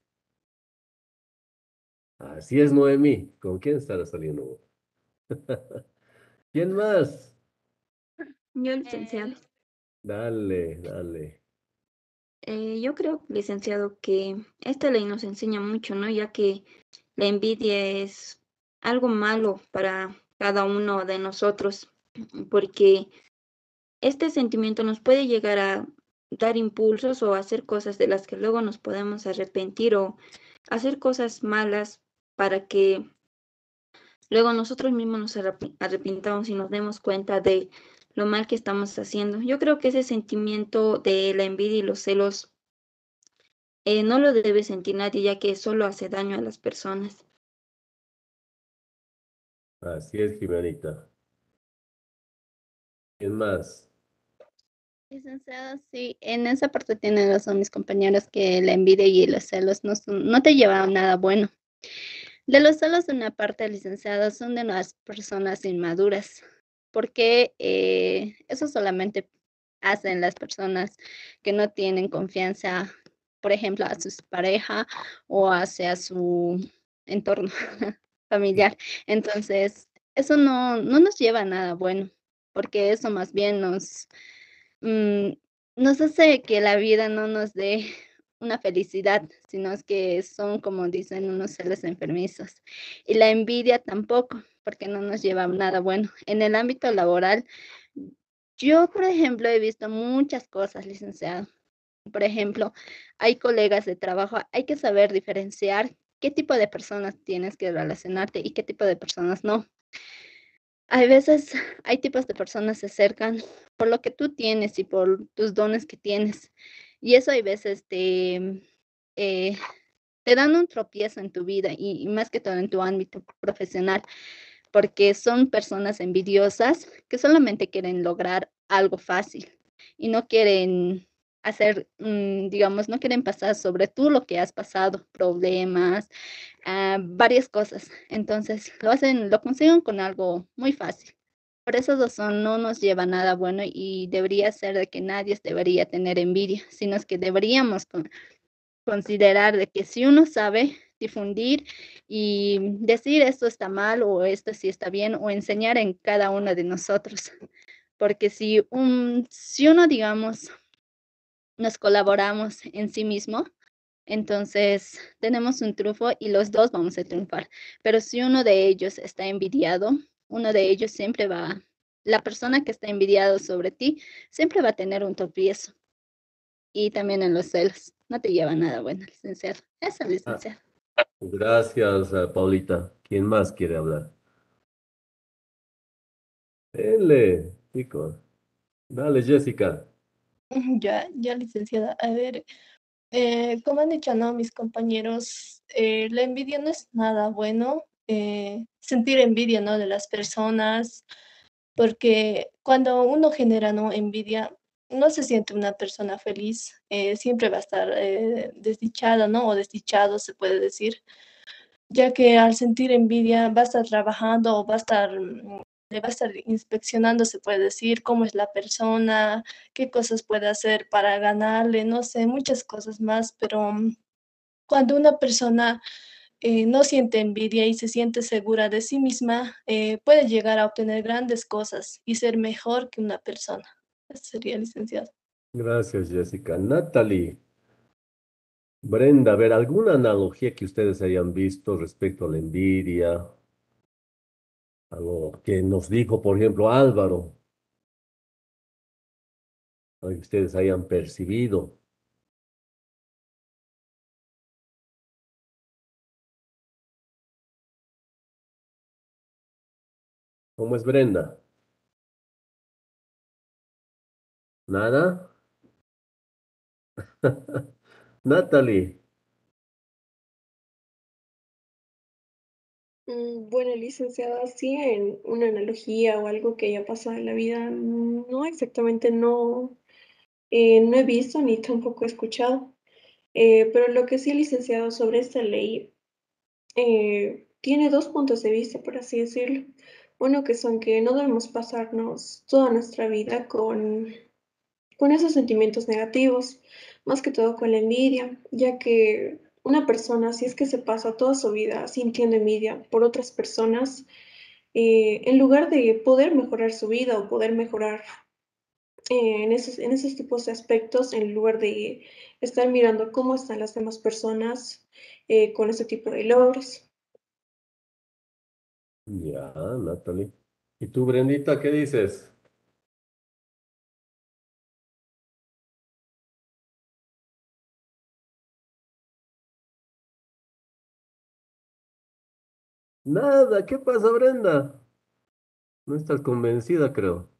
Así es, Noemí. ¿Con quién estará saliendo? ¿Quién más? Yo, licenciado. Dale. Yo creo, licenciado, que esta ley nos enseña mucho, ¿no? Ya que la envidia es algo malo para cada uno de nosotros, porque este sentimiento nos puede llegar a dar impulsos o hacer cosas de las que luego nos podemos arrepentir o hacer cosas malas para que luego nosotros mismos nos arrepintamos y nos demos cuenta de lo mal que estamos haciendo. Yo creo que ese sentimiento de la envidia y los celos no lo debe sentir nadie, ya que solo hace daño a las personas. Así es, Jimenita. ¿Quién más? Licenciado, sí, en esa parte tienen razón mis compañeros que la envidia y los celos no te llevan a nada bueno. De los celos de una parte, licenciado, son de las personas inmaduras, porque eso solamente hacen las personas que no tienen confianza, por ejemplo, a su pareja o hacia su entorno familiar. Entonces, eso no nos lleva a nada bueno, porque eso más bien mm, nos hace que la vida no nos dé una felicidad, sino es que son, como dicen, unos celos enfermizos. Y la envidia tampoco, porque no nos lleva a nada bueno. En el ámbito laboral, yo, por ejemplo, he visto muchas cosas, licenciado. Por ejemplo, hay colegas de trabajo, hay que saber diferenciar qué tipo de personas tienes que relacionarte y qué tipo de personas no. Hay veces, hay tipos de personas que se acercan por lo que tú tienes y por tus dones que tienes. Y eso hay veces eh, te dan un tropiezo en tu vida y más que todo en tu ámbito profesional, porque son personas envidiosas que solamente quieren lograr algo fácil y no quieren hacer, digamos, no quieren pasar sobre tú lo que has pasado, problemas, varias cosas. Entonces, lo consiguen con algo muy fácil. Por eso razón no nos lleva a nada bueno y debería ser de que nadie debería tener envidia, sino es que deberíamos considerar de que si uno sabe difundir y decir esto está mal o esto sí está bien o enseñar en cada uno de nosotros. Porque si uno, digamos, nos colaboramos en sí mismo, Entonces, tenemos un trufo y los dos vamos a triunfar. Pero si uno de ellos está envidiado, uno de ellos siempre va, la persona que está envidiado sobre ti, siempre va a tener un tropiezo. Y también en los celos. No te lleva a nada bueno, licenciado. Eso, Ah, licenciado. gracias, Paulita. ¿Quién más quiere hablar? Dale, chicos. Dale, Jessica. Ya, licenciada. A ver, como han dicho, ¿no? Mis compañeros, la envidia no es nada bueno. Sentir envidia, ¿no? De las personas, porque cuando uno genera, ¿no? Envidia, no se siente una persona feliz, siempre va a estar desdichada, ¿no? O desdichado, se puede decir, ya que al sentir envidia va a estar trabajando o va a estar, le va a estar inspeccionando, se puede decir, cómo es la persona, qué cosas puede hacer para ganarle, no sé, muchas cosas más, pero cuando una persona no siente envidia y se siente segura de sí misma, puede llegar a obtener grandes cosas y ser mejor que una persona. Eso sería, licenciado. Gracias, Jessica. Natalie. Brenda, a ver, ¿alguna analogía que ustedes hayan visto respecto a la envidia? Algo que nos dijo, por ejemplo, Álvaro, algo que ustedes hayan percibido. ¿Cómo es Brenda? ¿Nada? Natalie. Bueno, licenciada, sí, en una analogía o algo que haya pasado en la vida, no exactamente, no, no he visto ni tampoco he escuchado. Pero lo que sí, licenciado, sobre esta ley, tiene dos puntos de vista, por así decirlo. Uno que son que no debemos pasarnos toda nuestra vida con esos sentimientos negativos, más que todo con la envidia, ya que una persona, si es que se pasa toda su vida sintiendo envidia por otras personas, en lugar de poder mejorar su vida o poder mejorar en esos tipos de aspectos, en lugar de estar mirando cómo están las demás personas con ese tipo de logros. Ya, Natalie. ¿Y tú, Brendita, qué dices? Nada, ¿qué pasa, Brenda? No estás convencida, creo.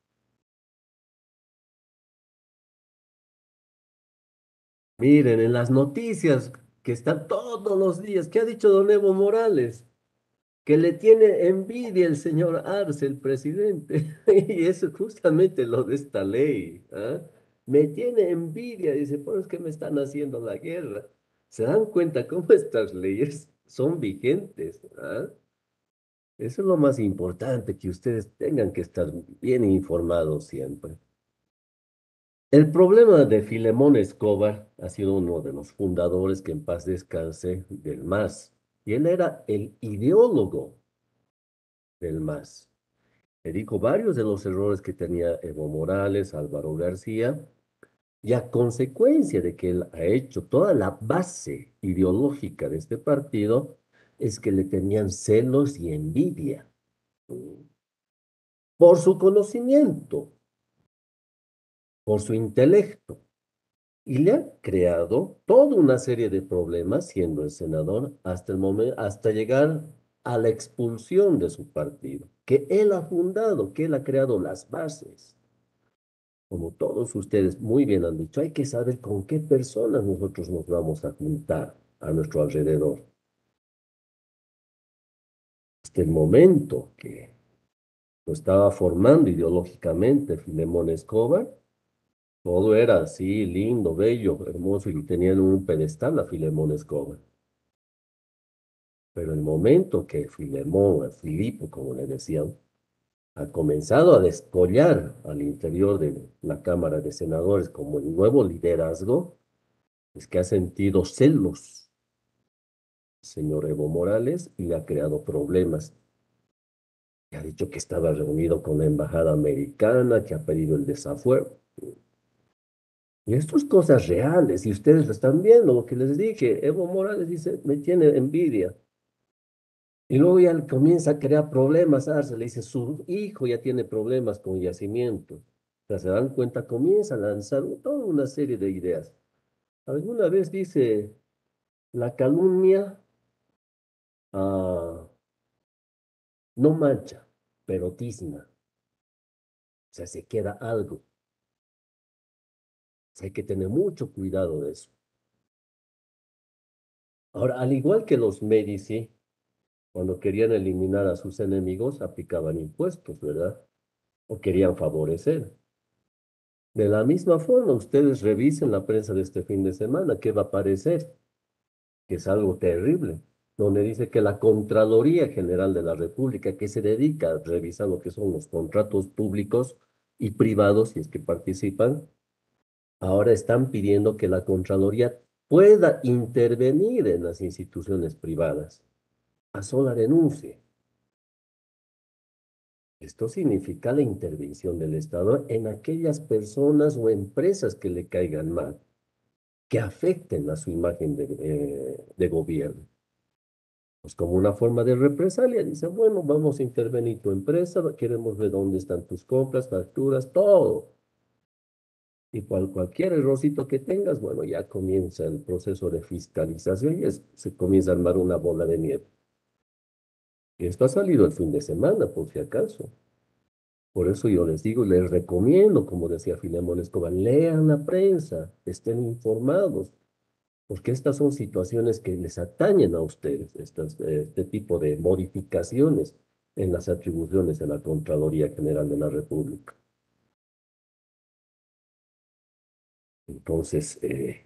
Miren, en las noticias que están todos los días, ¿qué ha dicho don Evo Morales? Que le tiene envidia el señor Arce, el presidente. Y eso es justamente lo de esta ley. ¿Ah? Me tiene envidia, dice, pues es que me están haciendo la guerra. ¿Se dan cuenta cómo estas leyes son vigentes? ¿Ah? Eso es lo más importante, que ustedes tengan que estar bien informados siempre. El problema de Filemón Escobar ha sido uno de los fundadores, que en paz descanse, del MAS. Y él era el ideólogo del MAS. Le dijo varios de los errores que tenía Evo Morales, Álvaro García, y a consecuencia de que él ha hecho toda la base ideológica de este partido, es que le tenían celos y envidia por su conocimiento, por su intelecto. Y le ha creado toda una serie de problemas siendo el senador hasta el momento, hasta llegar a la expulsión de su partido, que él ha fundado, que él ha creado las bases. Como todos ustedes muy bien han dicho, hay que saber con qué personas nosotros nos vamos a juntar a nuestro alrededor. Hasta el momento que lo estaba formando ideológicamente Filemón Escobar, todo era así, lindo, bello, hermoso, y tenían un pedestal a Filemón Escobar. Pero el momento que Filemón, Filipo, como le decían, ha comenzado a despollar al interior de la Cámara de Senadores como el nuevo liderazgo, es que ha sentido celos el señor Evo Morales y le ha creado problemas. Y ha dicho que estaba reunido con la embajada americana, que ha pedido el desafuero. Y esto es cosas reales, y ustedes lo están viendo, lo que les dije. Evo Morales dice, me tiene envidia. Y luego ya comienza a crear problemas, Arce, le dice, su hijo ya tiene problemas con yacimientos. O sea, se dan cuenta, comienza a lanzar toda una serie de ideas. Alguna vez dice, la calumnia ah, no mancha, pero tizna. O sea, se queda algo. O sea, hay que tener mucho cuidado de eso. Ahora, al igual que los Medici, cuando querían eliminar a sus enemigos, aplicaban impuestos, ¿verdad? O querían favorecer. De la misma forma, ustedes revisen la prensa de este fin de semana, ¿qué va a aparecer? Que es algo terrible, donde dice que la Contraloría General de la República, que se dedica a revisar lo que son los contratos públicos y privados, si es que participan, ahora están pidiendo que la Contraloría pueda intervenir en las instituciones privadas. A sola renuncie. Esto significa la intervención del Estado en aquellas personas o empresas que le caigan mal, que afecten a su imagen de gobierno. Pues como una forma de represalia, dice, bueno, vamos a intervenir tu empresa, queremos ver dónde están tus compras, facturas, todo. Y cualquier errorcito que tengas, bueno, ya comienza el proceso de fiscalización y se comienza a armar una bola de nieve. Y esto ha salido el fin de semana, por si acaso. Por eso yo les digo, les recomiendo, como decía Filemón Escobar, lean la prensa, estén informados, porque estas son situaciones que les atañen a ustedes, este tipo de modificaciones en las atribuciones de la Contraloría General de la República. Entonces,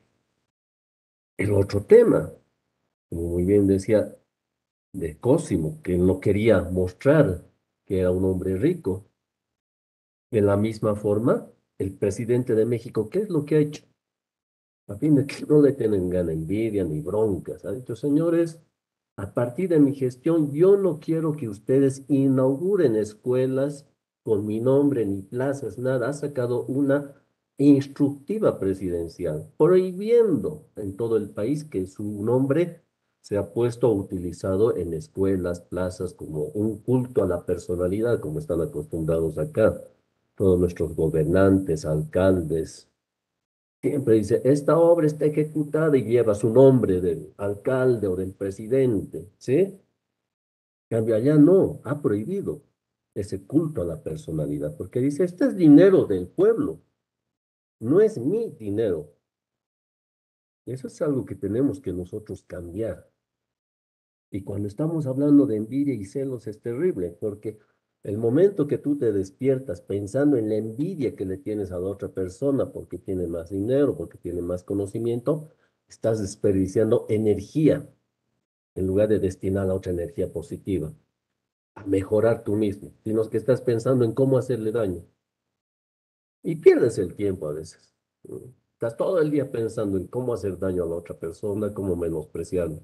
el otro tema, como muy bien decía, de Cosimo, que no quería mostrar que era un hombre rico. De la misma forma, el presidente de México, ¿qué es lo que ha hecho? A fin de que no le tienen gana envidia ni broncas. Ha dicho, señores, a partir de mi gestión, yo no quiero que ustedes inauguren escuelas con mi nombre ni plazas, nada. Ha sacado una instructiva presidencial prohibiendo en todo el país que su nombre sea puesto o utilizado en escuelas, plazas, como un culto a la personalidad, como están acostumbrados acá todos nuestros gobernantes, alcaldes. Siempre dice, esta obra está ejecutada y lleva su nombre del alcalde o del presidente, ¿sí? En cambio, allá no, ha prohibido ese culto a la personalidad, porque dice, este es dinero del pueblo, no es mi dinero. Y eso es algo que tenemos que nosotros cambiar. Y cuando estamos hablando de envidia y celos es terrible, porque el momento que tú te despiertas pensando en la envidia que le tienes a la otra persona porque tiene más dinero, porque tiene más conocimiento, estás desperdiciando energía en lugar de destinar a otra energía positiva, a mejorar tú mismo, sino que estás pensando en cómo hacerle daño. Y pierdes el tiempo a veces. Estás todo el día pensando en cómo hacer daño a la otra persona, cómo menospreciarla,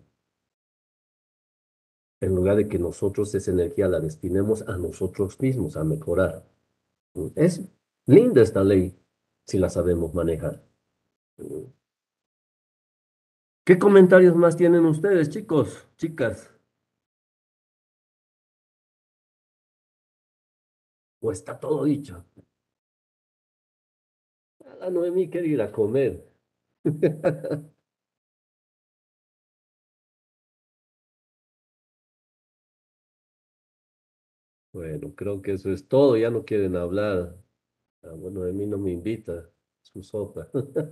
en lugar de que nosotros esa energía la destinemos a nosotros mismos, a mejorar. Es linda esta ley si la sabemos manejar. ¿Qué comentarios más tienen ustedes, chicos, chicas? ¿O está todo dicho? La Noemí quiere ir a comer. Bueno, creo que eso es todo. Ya no quieren hablar. Ah, bueno, Noemí no me invita. Su sopa.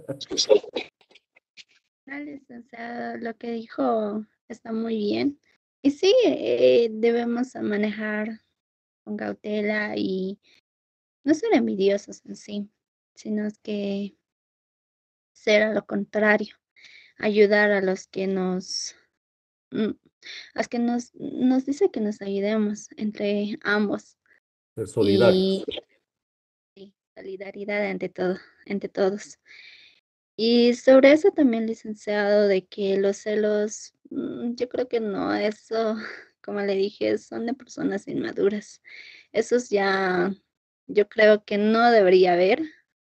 La licenciada, lo que dijo está muy bien. Y sí, debemos manejar con cautela y no ser envidiosos en sí, sino es que ser a lo contrario, ayudar a los que mm, nos dice que nos ayudemos entre ambos Ser solidarios. y sí, solidaridad ante todo, entre todos. Y sobre eso también, licenciado, de que los celos, yo creo que no, eso, como le dije, son de personas inmaduras. Esos ya, yo creo que no debería haber,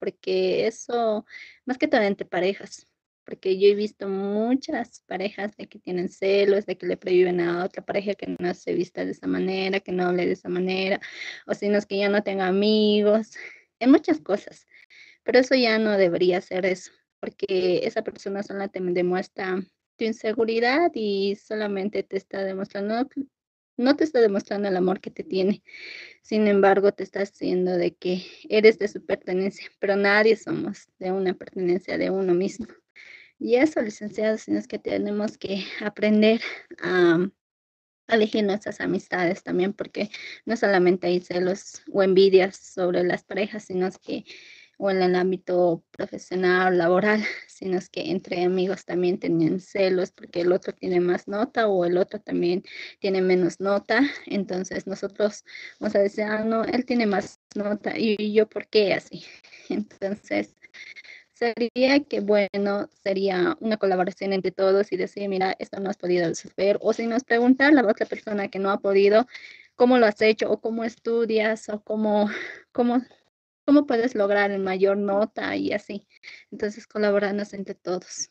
porque eso, más que todo entre parejas, porque yo he visto muchas parejas de que tienen celos, de que le prohíben a otra pareja que no se vista de esa manera, que no hable de esa manera, o si no es que ya no tenga amigos, en muchas cosas. Pero eso ya no debería ser eso, porque esa persona solo te demuestra tu inseguridad y solamente te está demostrando, no te está demostrando el amor que te tiene. Sin embargo, te está haciendo de que eres de su pertenencia, pero nadie somos de una pertenencia de uno mismo. Y eso, licenciados, sino es que tenemos que aprender a elegir nuestras amistades también, porque no solamente hay celos o envidias sobre las parejas, sino es que, o en el ámbito profesional, laboral, sino es que entre amigos también tienen celos porque el otro tiene más nota o el otro también tiene menos nota. Entonces nosotros vamos a decir, ah, no, él tiene más nota y yo, ¿por qué así? Entonces, sería que bueno, sería una colaboración entre todos y decir, mira, esto no has podido resolver, o si nos pregunta la otra persona que no ha podido, cómo lo has hecho, o cómo estudias, o cómo, cómo puedes lograr el mayor nota y así. Entonces, colaborarnos entre todos.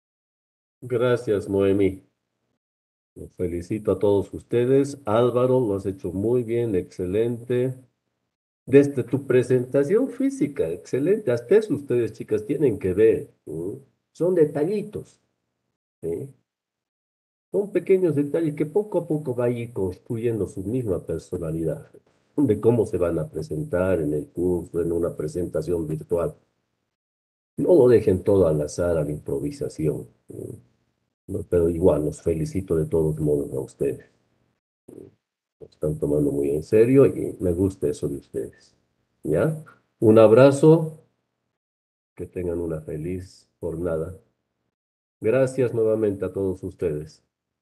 Gracias, Noemí. Los felicito a todos ustedes. Álvaro, lo has hecho muy bien, excelente. Desde tu presentación física, excelente. Hasta eso ustedes, chicas, tienen que ver. Son detallitos. ¿Sí? Son pequeños detalles que poco a poco va a ir construyendo su misma personalidad, de cómo se van a presentar en el curso, en una presentación virtual. No lo dejen todo al azar, a la improvisación. No, pero igual, los felicito de todos modos a ustedes. Lo están tomando muy en serio y me gusta eso de ustedes. ¿Ya? Un abrazo, que tengan una feliz jornada. Gracias nuevamente a todos ustedes.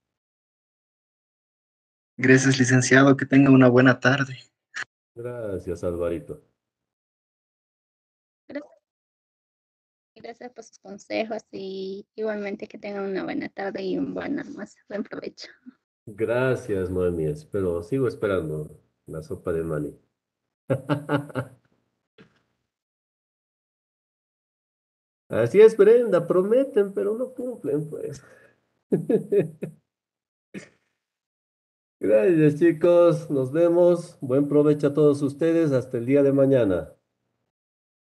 Gracias, licenciado, que tenga una buena tarde. Gracias, Alvarito. Gracias, gracias por sus consejos y igualmente que tengan una buena tarde y un buen almuerzo. Buen provecho. Gracias, Noemí. Pero sigo esperando la sopa de maní. Así es, Brenda, prometen, pero no cumplen, pues. Gracias, chicos. Nos vemos. Buen provecho a todos ustedes. Hasta el día de mañana.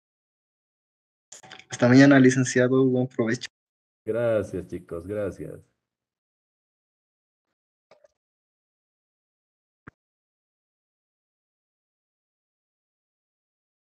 Hasta mañana, licenciado, buen provecho. Gracias, chicos. Gracias.